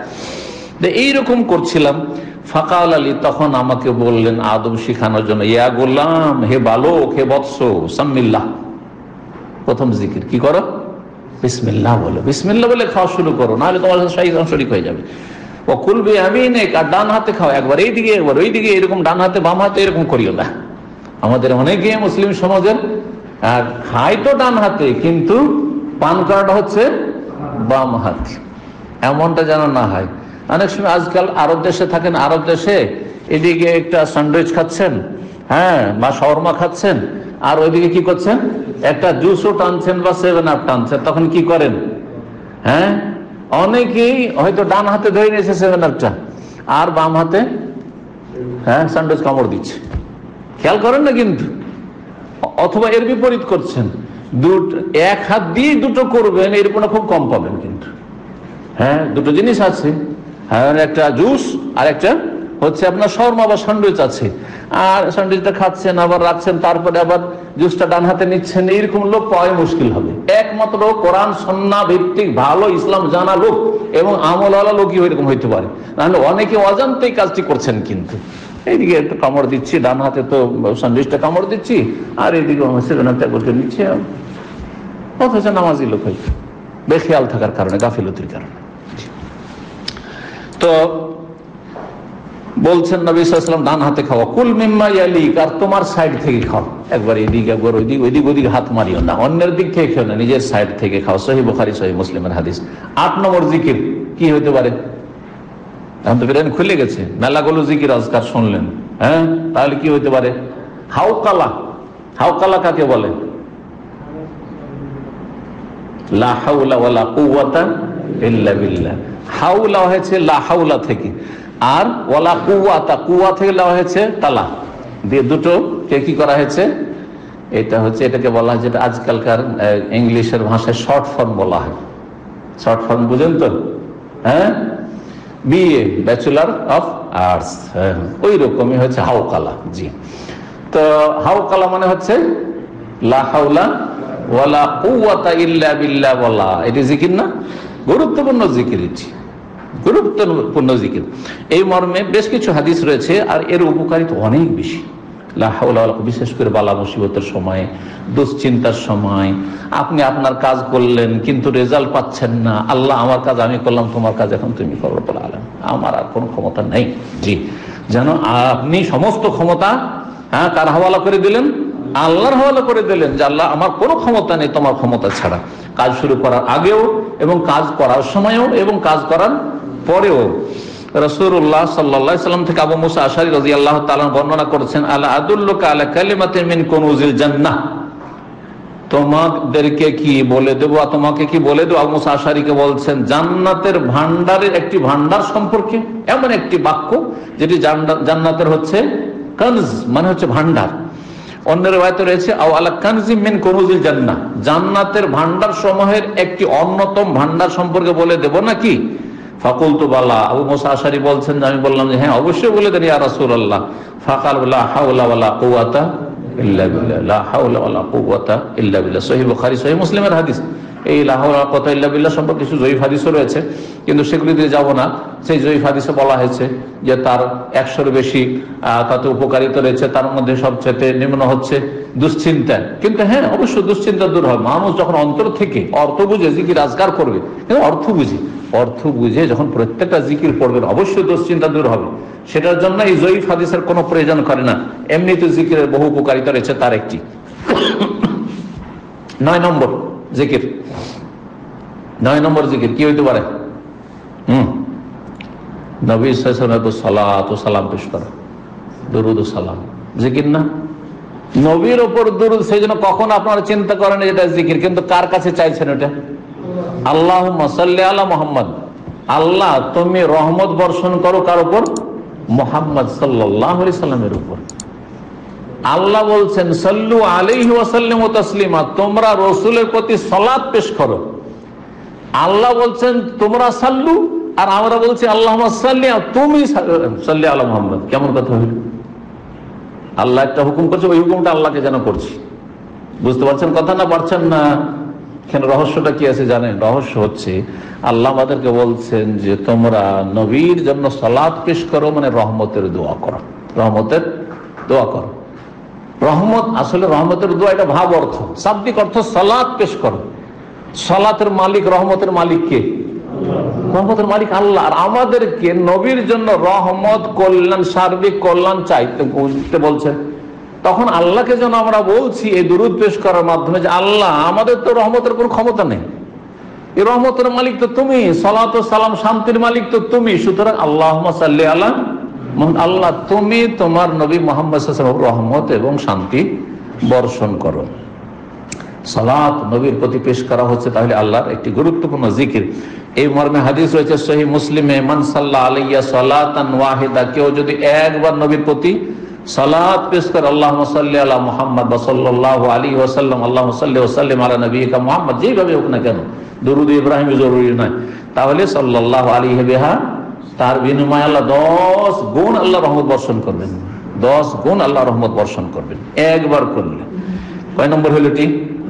এইরকম করছিলাম। ফাকাল আলী, তখন আমাকে বললেন আদব শিখানোর জন্য, ইয়া গোলাম, হে বালক, হে বৎস, সাম্মিল্লাহ, প্রথম জিকির কি করো? বিসমিল্লাহ বলো। বিসমিল্লাহ বলে খাওয়া শুরু করো, নাহলে তোমার সাথে শয়তান শরীক হয়ে যাবে। ও কুলবি আমিনেক, আর ডান হাতে খাও, একবার এইদিকে একবার ওইদিকে, এরকম ডান হাতে বাম হাতে এরকম করিও না। আমাদের অনেকে মুসলিম সমাজের খায় তো ডান হাতে, কিন্তু পান করাটা হচ্ছে বাম হাতে। এমনটা যেন না হয়। অনেক সময় আজকাল আরব দেশে থাকেন, আরব দেশে এদিকে একটা স্যান্ডউইচ খাচ্ছেন, হ্যাঁ, বা শাওয়ারমা খাচ্ছেন, আর ওইদিকে কি করছেন? একটা জুসও টানছেন বা 7 আপ টানছেন। তখন কি করেন? হ্যাঁ, অনেকেই হয়তো ডান হাতে ধরে নিয়েছে 7 আপটা, আর বাম হাতে হ্যাঁ স্যান্ডউইচ কামড় দিচ্ছে। খেয়াল করেন না কিন্তু। অথবা এর বিপরীত করছেন, এক হাত দিয়ে দুটো করবেন, এরকম খুব কম পাবেন কিন্তু। হ্যাঁ, দুটো জিনিস আছে, হ্যাঁ, একটা জুস আর একটা হচ্ছে আপনার শাওয়ারমা বা স্যান্ডউইচ আছে, আর স্যান্ডউইচটা খাচ্ছেন আবার রাখছেন, তারপরে আবার জুসটা ডান হাতে নিচ্ছেন। এইরকম লোক পাওয়াই মুশকিল হবে। একমাত্র কোরআন সুন্নাহ ভিত্তিক ভালো ইসলাম জানা লোক এবং আমলওয়ালা লোকই এরকম হইতে পারে। নাহলে অনেকে অজান্তেই কাজটি করছেন, কিন্তু এইদিকে একটু কামড় দিচ্ছি, ডান হাতে তো স্যান্ডউইচটা কামড় দিচ্ছি, আর এইদিকে করতে নিচ্ছে, অথচ নামাজি লোক হইতে বেখেয়াল থাকার কারণে, গাফিলতির কারণে। তো বলছেন নবী সাল্লাল্লাহু আলাইহি ওয়াসাল্লাম, ডান হাতে খাওয়া, কুল মিম্মা ইয়ালিক, আর তোমার সাইড থেকে খাও, একবার এদিক একবার ওইদিক, ওইদিক হাত মারিও না, অন্যের দিক থেকে খেও না, নিজের সাইড থেকে খাও। সহিহ বুখারী সহিহ মুসলিমের হাদিস। 8 নম্বর জিকির কি হইতে পারে? এখন তো ব্রেন খুলে গেছে, মেলাগুলো জিকির আজকার শুনলেন, হ্যাঁ, তাহলে কি হইতে পারে? হাউকালা। হাউকালা কাকে বলে? লা হাওলা ওয়ালা কুওয়াতা ইল্লা বিল্লাহ। হাওলা হয়েছে লা হাওলা থেকে, আর ওয়ালা কুওয়াতা, কুওয়া থেকে লা হয়েছে তালা দিয়ে, দুটো কে কি করা হয়েছে? এটা হচ্ছে, এটাকে বলা হয়, যেটা আজকালকার ইংলিশের ভাষায় শর্ট ফর্ম বলা হয়। শর্ট ফর্ম বুঝেন তো? হ্যাঁ, বিএ, ব্যাচেলর অফ আর্টস, ওই রকমই হচ্ছে হাউকালা। জি, তো হাউকালা মানে হচ্ছে লা হাওলা ওয়ালা কুওয়াতা ইল্লা বিল্লাহ বলা। এটি জিকির না? গুরুত্বপূর্ণ জিকির, এটি গুরুত্বপূর্ণ জিকির। এই মর্মে বেশ কিছু হাদিস রয়েছে, আর এর উপকারিতা অনেক বেশি। লা হাওলা ওয়ালা, বিশেষ করে বালা মুসিবতের সময়, দুশ্চিন্তার সময়, আপনি আপনার কাজ করলেন কিন্তু রেজাল্ট পাচ্ছেন না, আল্লাহ আমার কাজ আমি করলাম, তোমার কাজ এখন তুমি করো, রব্বুল আলামিন, আমার আর কোনো ক্ষমতা নেই। জি, যেন আপনি সমস্ত ক্ষমতা কার হাওয়ালা করে দিলেন? আল্লাহর হাওয়ালা করে দিলেন, যে আল্লাহ আমার কোনো ক্ষমতা নেই তোমার ক্ষমতা ছাড়া, কাজ শুরু করার আগেও এবং কাজ করার সময়ও এবং কাজ করার পরেও। রাসূলুল্লাহ সাল্লাল্লাহু আলাইহি ওয়াসাল্লাম থেকে আবু মুসা আশআরী রাদিয়াল্লাহু তাআলা বর্ণনা করেছেন, আলা আদুল্লুকা আলা কালিমাতিন মিন কুনুজিল জান্নাহ, তোমাদেরকে কি বলে দেবো, তোমাকে কি বলে দেবো? আবু মুসা আশআরীকে বলছেন জান্নাতের ভান্ডারের একটি ভান্ডার সম্পর্কে, এমন একটি বাক্য যেটি জান্নাতের হচ্ছে কানজ, মানে হচ্ছে ভান্ডার। অন্য riwayate রয়েছে আও আলা কানজি মিন কুনুজিল জান্নাহ, জান্নাতের ভান্ডার সমূহের একটি অন্যতম ভান্ডার সম্পর্কে বলে দেব নাকি? ফাকুলতু বালা, আবু মুসা আশআরী বলছেন, আমি বললাম যে হ্যাঁ অবশ্যই বলে দেন ইয়া রাসূলুল্লাহ। ফাকাল লা হাওলা ওয়ালা কুওয়াতা ইল্লা বিল্লাহ, লা হাওলা ওয়ালা কুওয়াতা ইল্লা বিল্লাহ। সহিহ বুখারী সহিহ মুসলিমের হাদিস। এই লা হাওলা ওয়ালা কুওয়াতা ইল্লা বিল্লাহ সম্পর্কে কিছু জয়ীফ হাদিসও রয়েছে, কিন্তু সেগুলি দিয়ে যাব না। সেই জয়ীফ হাদিসে বলা হয়েছে যে তার 100-এর বেশি তাতে উপকারিতা রয়েছে, তার মধ্যে সবচেয়ে নিম্ন হচ্ছে দুশ্চিন্তা। কিন্তু হ্যাঁ, অবশ্য দুশ্চিন্তা দূর হয় মানুষ যখন অন্তর থেকে অর্থ বুঝে জিকির আজকার করবে, কিন্তু অর্থ বুঝে যখন প্রত্যেকটা জিকির পড়বেন, অবশ্যই দুশ্চিন্তা দূর হবে। সেটার জন্য এই জয়ীফ হাদিসের কোনো প্রয়োজন করে না, এমনিতে জিকিরের বহু উপকারিতা রয়েছে, তার একটি। 9 নম্বর জিকির, 9 নম্বর জিকির কি হইতে পারে? নবী সাল্লাল্লাহু আলাইহি ওয়াসাল্লাম সালাত ও সালাম পেশ করা, দরুদ ও সালাম জিকির না? নবীর ওপর দরুদ, সেই জন্য কখন আপনারা চিন্তা করেন এটা জিকির, কিন্তু কার কাছে চাইছেন এটা? আল্লাহুম্মা সাল্লি আলা মুহাম্মদ, আল্লাহ তুমি রহমত বর্ষণ করো কার উপর? মুহাম্মদ সাল্লাল্লাহু আলাইহি সাল্লামের উপর। আল্লাহ বলছেন সাল্লু আলাইহি ওয়া সাল্লিমু তাসলিমা, তোমরা রাসূলের প্রতি সালাত পেশ করো। আল্লাহ বলছেন তোমরা সাল্লু, আর আমরা বলছি আল্লাহুম্মা সাল্লি, তুমি সাল্লি আলা মুহাম্মদ। কেমন কথা হইল? আল্লাহ একটা হুকুম করছে, ওই হুকুমটা আল্লাহকে যেন করছি। বুঝতে পারছেন কথা না? পারছেন না? এখানে রহস্যটা কি আছে জানেন? রহস্য হচ্ছে আল্লাহ আমাদেরকে বলছেন যে তোমরা নবীর জন্য সালাত পেশ করো, মানে রহমতের দোয়া করো, রহমতের দোয়া করো। রহমত, আসলে রহমতের দোয়া এটা ভাব অর্থ, শাব্দিক অর্থ সালাত পেশ করো। সালাতের মালিক, রহমতের মালিক কে? রহমতের মালিক আল্লাহ। আর আমাদেরকে নবীর জন্য রহমত, কল্যাণ, সার্বিক কল্যাণ চাইতে বুঝতে বলছেন। তখন আল্লাহকে যেন আমরা বলছি এই দুরূদ পেশ করার মাধ্যমে যে আল্লাহ আমাদের তো রহমতের কোনো ক্ষমতা নেই, এই রহমতের মালিক তো তুমি, সালাত ও সালাম শান্তির মালিক তো তুমি, সুতরাং আল্লাহুম্মা সাল্লি আলা মুহাম্মদ, আল্লাহ তুমি তোমার নবী মুহাম্মদ সাল্লাল্লাহু আলাইহি ওয়াসাল্লাম রহমত এবং শান্তি বর্ষণ করো। সালাত নবীর প্রতি পেশ করা হচ্ছে তাহলে আল্লাহর একটি গুরুত্বপূর্ণ জিকির। এই মর্মে হাদিস রয়েছে সহিহ মুসলিমে, মান সাল্লা আলাইয়া সালাতান ওয়াহিদা, কেউ যদি একবার নবীর প্রতি সালাত পেশ করে, আল্লাহুম্মা সাল্লি আলা মুহাম্মদ ওয়া সাল্লাল্লাহু আলাইহি ওয়াসাল্লাম, আল্লাহুম্মা সাল্লি ওয়া সাল্লিম আলা নবিয়িকা মুহাম্মদ, যেভাবে হোক না কেন, দরুদ ইব্রাহিম জরুরি নয়, তাহলে সাল্লাল্লাহু আলাইহি বিহা, তার বিনিময়ে আল্লাহ 10 গুণ আল্লাহ রহমত বর্ষণ করবেন, 10 গুণ আল্লাহ রহমত বর্ষণ করবেন একবার করলে। কয় নম্বর হলো এটি?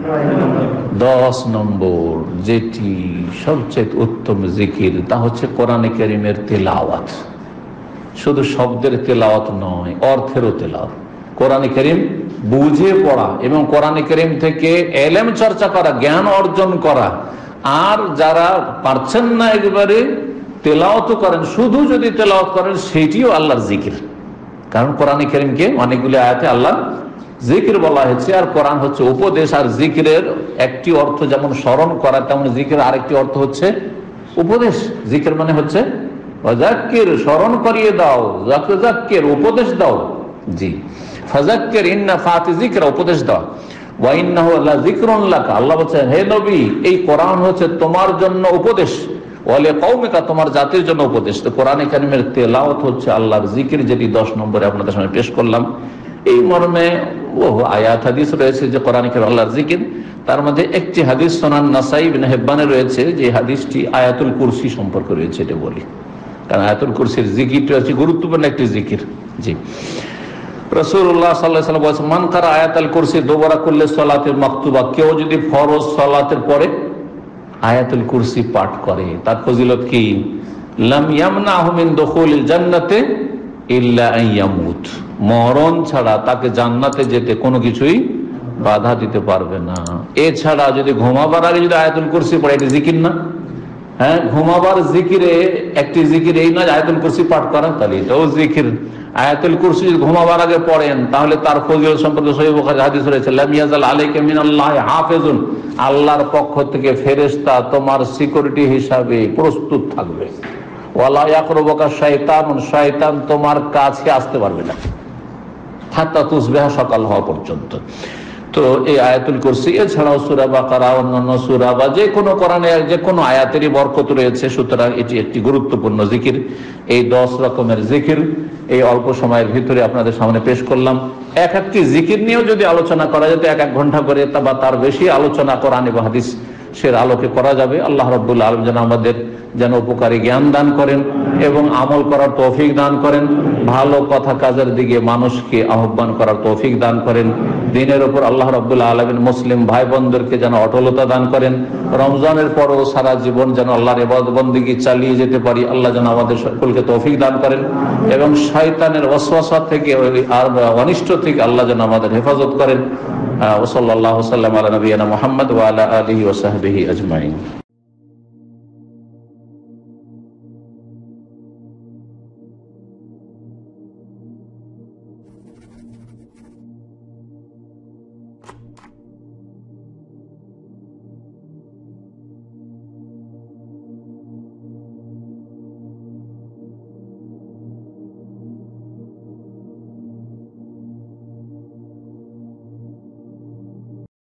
10 নম্বর, যেটি সবচেয়ে উত্তম জিকির তা হচ্ছে কোরআনে কারীমের তেলাওয়াত। শুধু শব্দের তেলাওয়াত নয়, অর্থেরও তেলাওয়াত। কোরআনে কারীম বুঝে পড়া এবং কোরআনে কারীম থেকে ইলম চর্চা করা, জ্ঞান অর্জন করা। আর যারা পারছেন না একেবারে তেলাওয়াত করেন, শুধু যদি তেলাওয়াত করেন সেটিও আল্লাহর জিকির। কারণ কোরআনে কারীমকে অনেকগুলি আয়াতে আল্লাহ জিকির বলা হয়েছে, আর কোরআন হচ্ছে উপদেশ। আর জিকিরের একটি অর্থ যেমন স্মরণ করা, তেমন জিকিরের আরেকটি অর্থ হচ্ছে উপদেশ। জিকির মানে হচ্ছে ওয়াজাক্কির, স্মরণ করিয়ে দাও, যাক্কির উপদেশ দাও। জি, ফাযাক্কির ইন নাফাতি যিকরা, উপদেশ দাও। ওয়া ইন্নাহু লাযিকরুন লাকা, আল্লাহ বলেন হে নবী এই কোরআন হচ্ছে তোমার জন্য উপদেশ, ওয়া লিকাওমিকা, তোমার জাতির জন্য উপদেশ। তো কোরআনে কারীমের তেলাওয়াত হচ্ছে আল্লাহর জিকির, যেটি 10 নম্বরে আপনাদের সামনে পেশ করলাম। এই মর্মে আয়াত হাদিস রয়েছে যে কোরআনে কারীম আল্লাহর জিকির। তার মধ্যে একটি হাদিস সুনান নাসাই ইবনে হিব্বানে রয়েছে, যে হাদিসটি আয়াতুল কুরসি সম্পর্কে রয়েছে। এটা বলি কারণ আয়াতুল কুরসির জিকিরটা হচ্ছে গুরুত্বপূর্ণ একটি জিকির। জি, রাসূলুল্লাহ সাল্লাল্লাহু আলাইহি ওয়াসাল্লাম বলেছেন, মান কারা আয়াতুল কুরসি দুবারা কুল্লি সালাতিল মাকতুবা, কেউ যদি ফরজ সালাতের পরে আয়াতুল কুরসি পাঠ করে, তার ফজিলত কি? লাম ইয়ামনাহু মিন দুখুলিল জান্নাতি ইল্লা আন ইয়ামুত, মরণ ছাড়া তাকে জান্নাতে যেতে কোনো কিছুই বাধা দিতে পারবে না। এছাড়া যদি ঘুমাবার আগে যদি আয়াতুল কুরসি পড়ে, এটি জিকির না? হ্যাঁ, ঘুমাবার জিকিরে একটি জিকির এই নয় আয়াতুল কুরসি পাঠ করা, তাহলে এটাও জিকির। আয়াতুল কুরসি যদি ঘুমাবার আগে পড়েন তাহলে তার ফজিলত সম্পর্কে সহিহ বুখারী হাদিস রয়েছে, লাম ইয়াজাল আলাইকা মিনাল্লাহি হাফিজুন, আল্লাহর পক্ষ থেকে ফেরেশতা তোমার সিকিউরিটি হিসাবে প্রস্তুত থাকবে। ওয়ালা ইয়াকরুবুকা শাইতানুন, শয়তান তোমার কাছে আসতে পারবে না হাত্তা তুসবিহা, সকাল হওয়া পর্যন্ত। তো এই আয়াতুল কুরসি এছাড়াও সূরা বাকারা, অন্যান্য সূরা বা যে কোনো কোরআনের যে কোনো আয়াতেরই বরকত রয়েছে, সুতরাং এটি একটি গুরুত্বপূর্ণ জিকির। এই 10 রকমের জিকির এই অল্প সময়ের ভিতরে আপনাদের সামনে পেশ করলাম। এক একটি জিকির নিয়েও যদি আলোচনা করা যেত 1-1 ঘন্টা করে বা তার বেশি আলোচনা কোরআন এবং হাদিসের আলোকে করা যাবে। আল্লাহ রাব্বুল আলামিন যেন আমাদের উপকারী জ্ঞান দান করেন এবং আমল করার তৌফিক দান করেন, ভালো কথা কাজের দিকে মানুষকে আহ্বান করার তৌফিক দান করেন। দিনের উপর আল্লাহ রাব্বুল আলামিন মুসলিম ভাই বোনদেরকে যেন অটলতা দান করেন। রমজানের পরও সারা জীবন যেন আল্লাহর ইবাদত বন্দেগী চালিয়ে যেতে পারি, আল্লাহ যেন আমাদের সকলকে তৌফিক দান করেন এবং শয়তানের ওয়াসওয়াসা থেকে আর অনিষ্ট থেকে আল্লাহ যেন আমাদের হেফাজত করেন। ওয়া সাল্লাল্লাহু সাল্লাম আলা নবিয়িনা মুহাম্মদ ওয়া আলা আলিহি ওয়া সাহবিহি আজমাইন।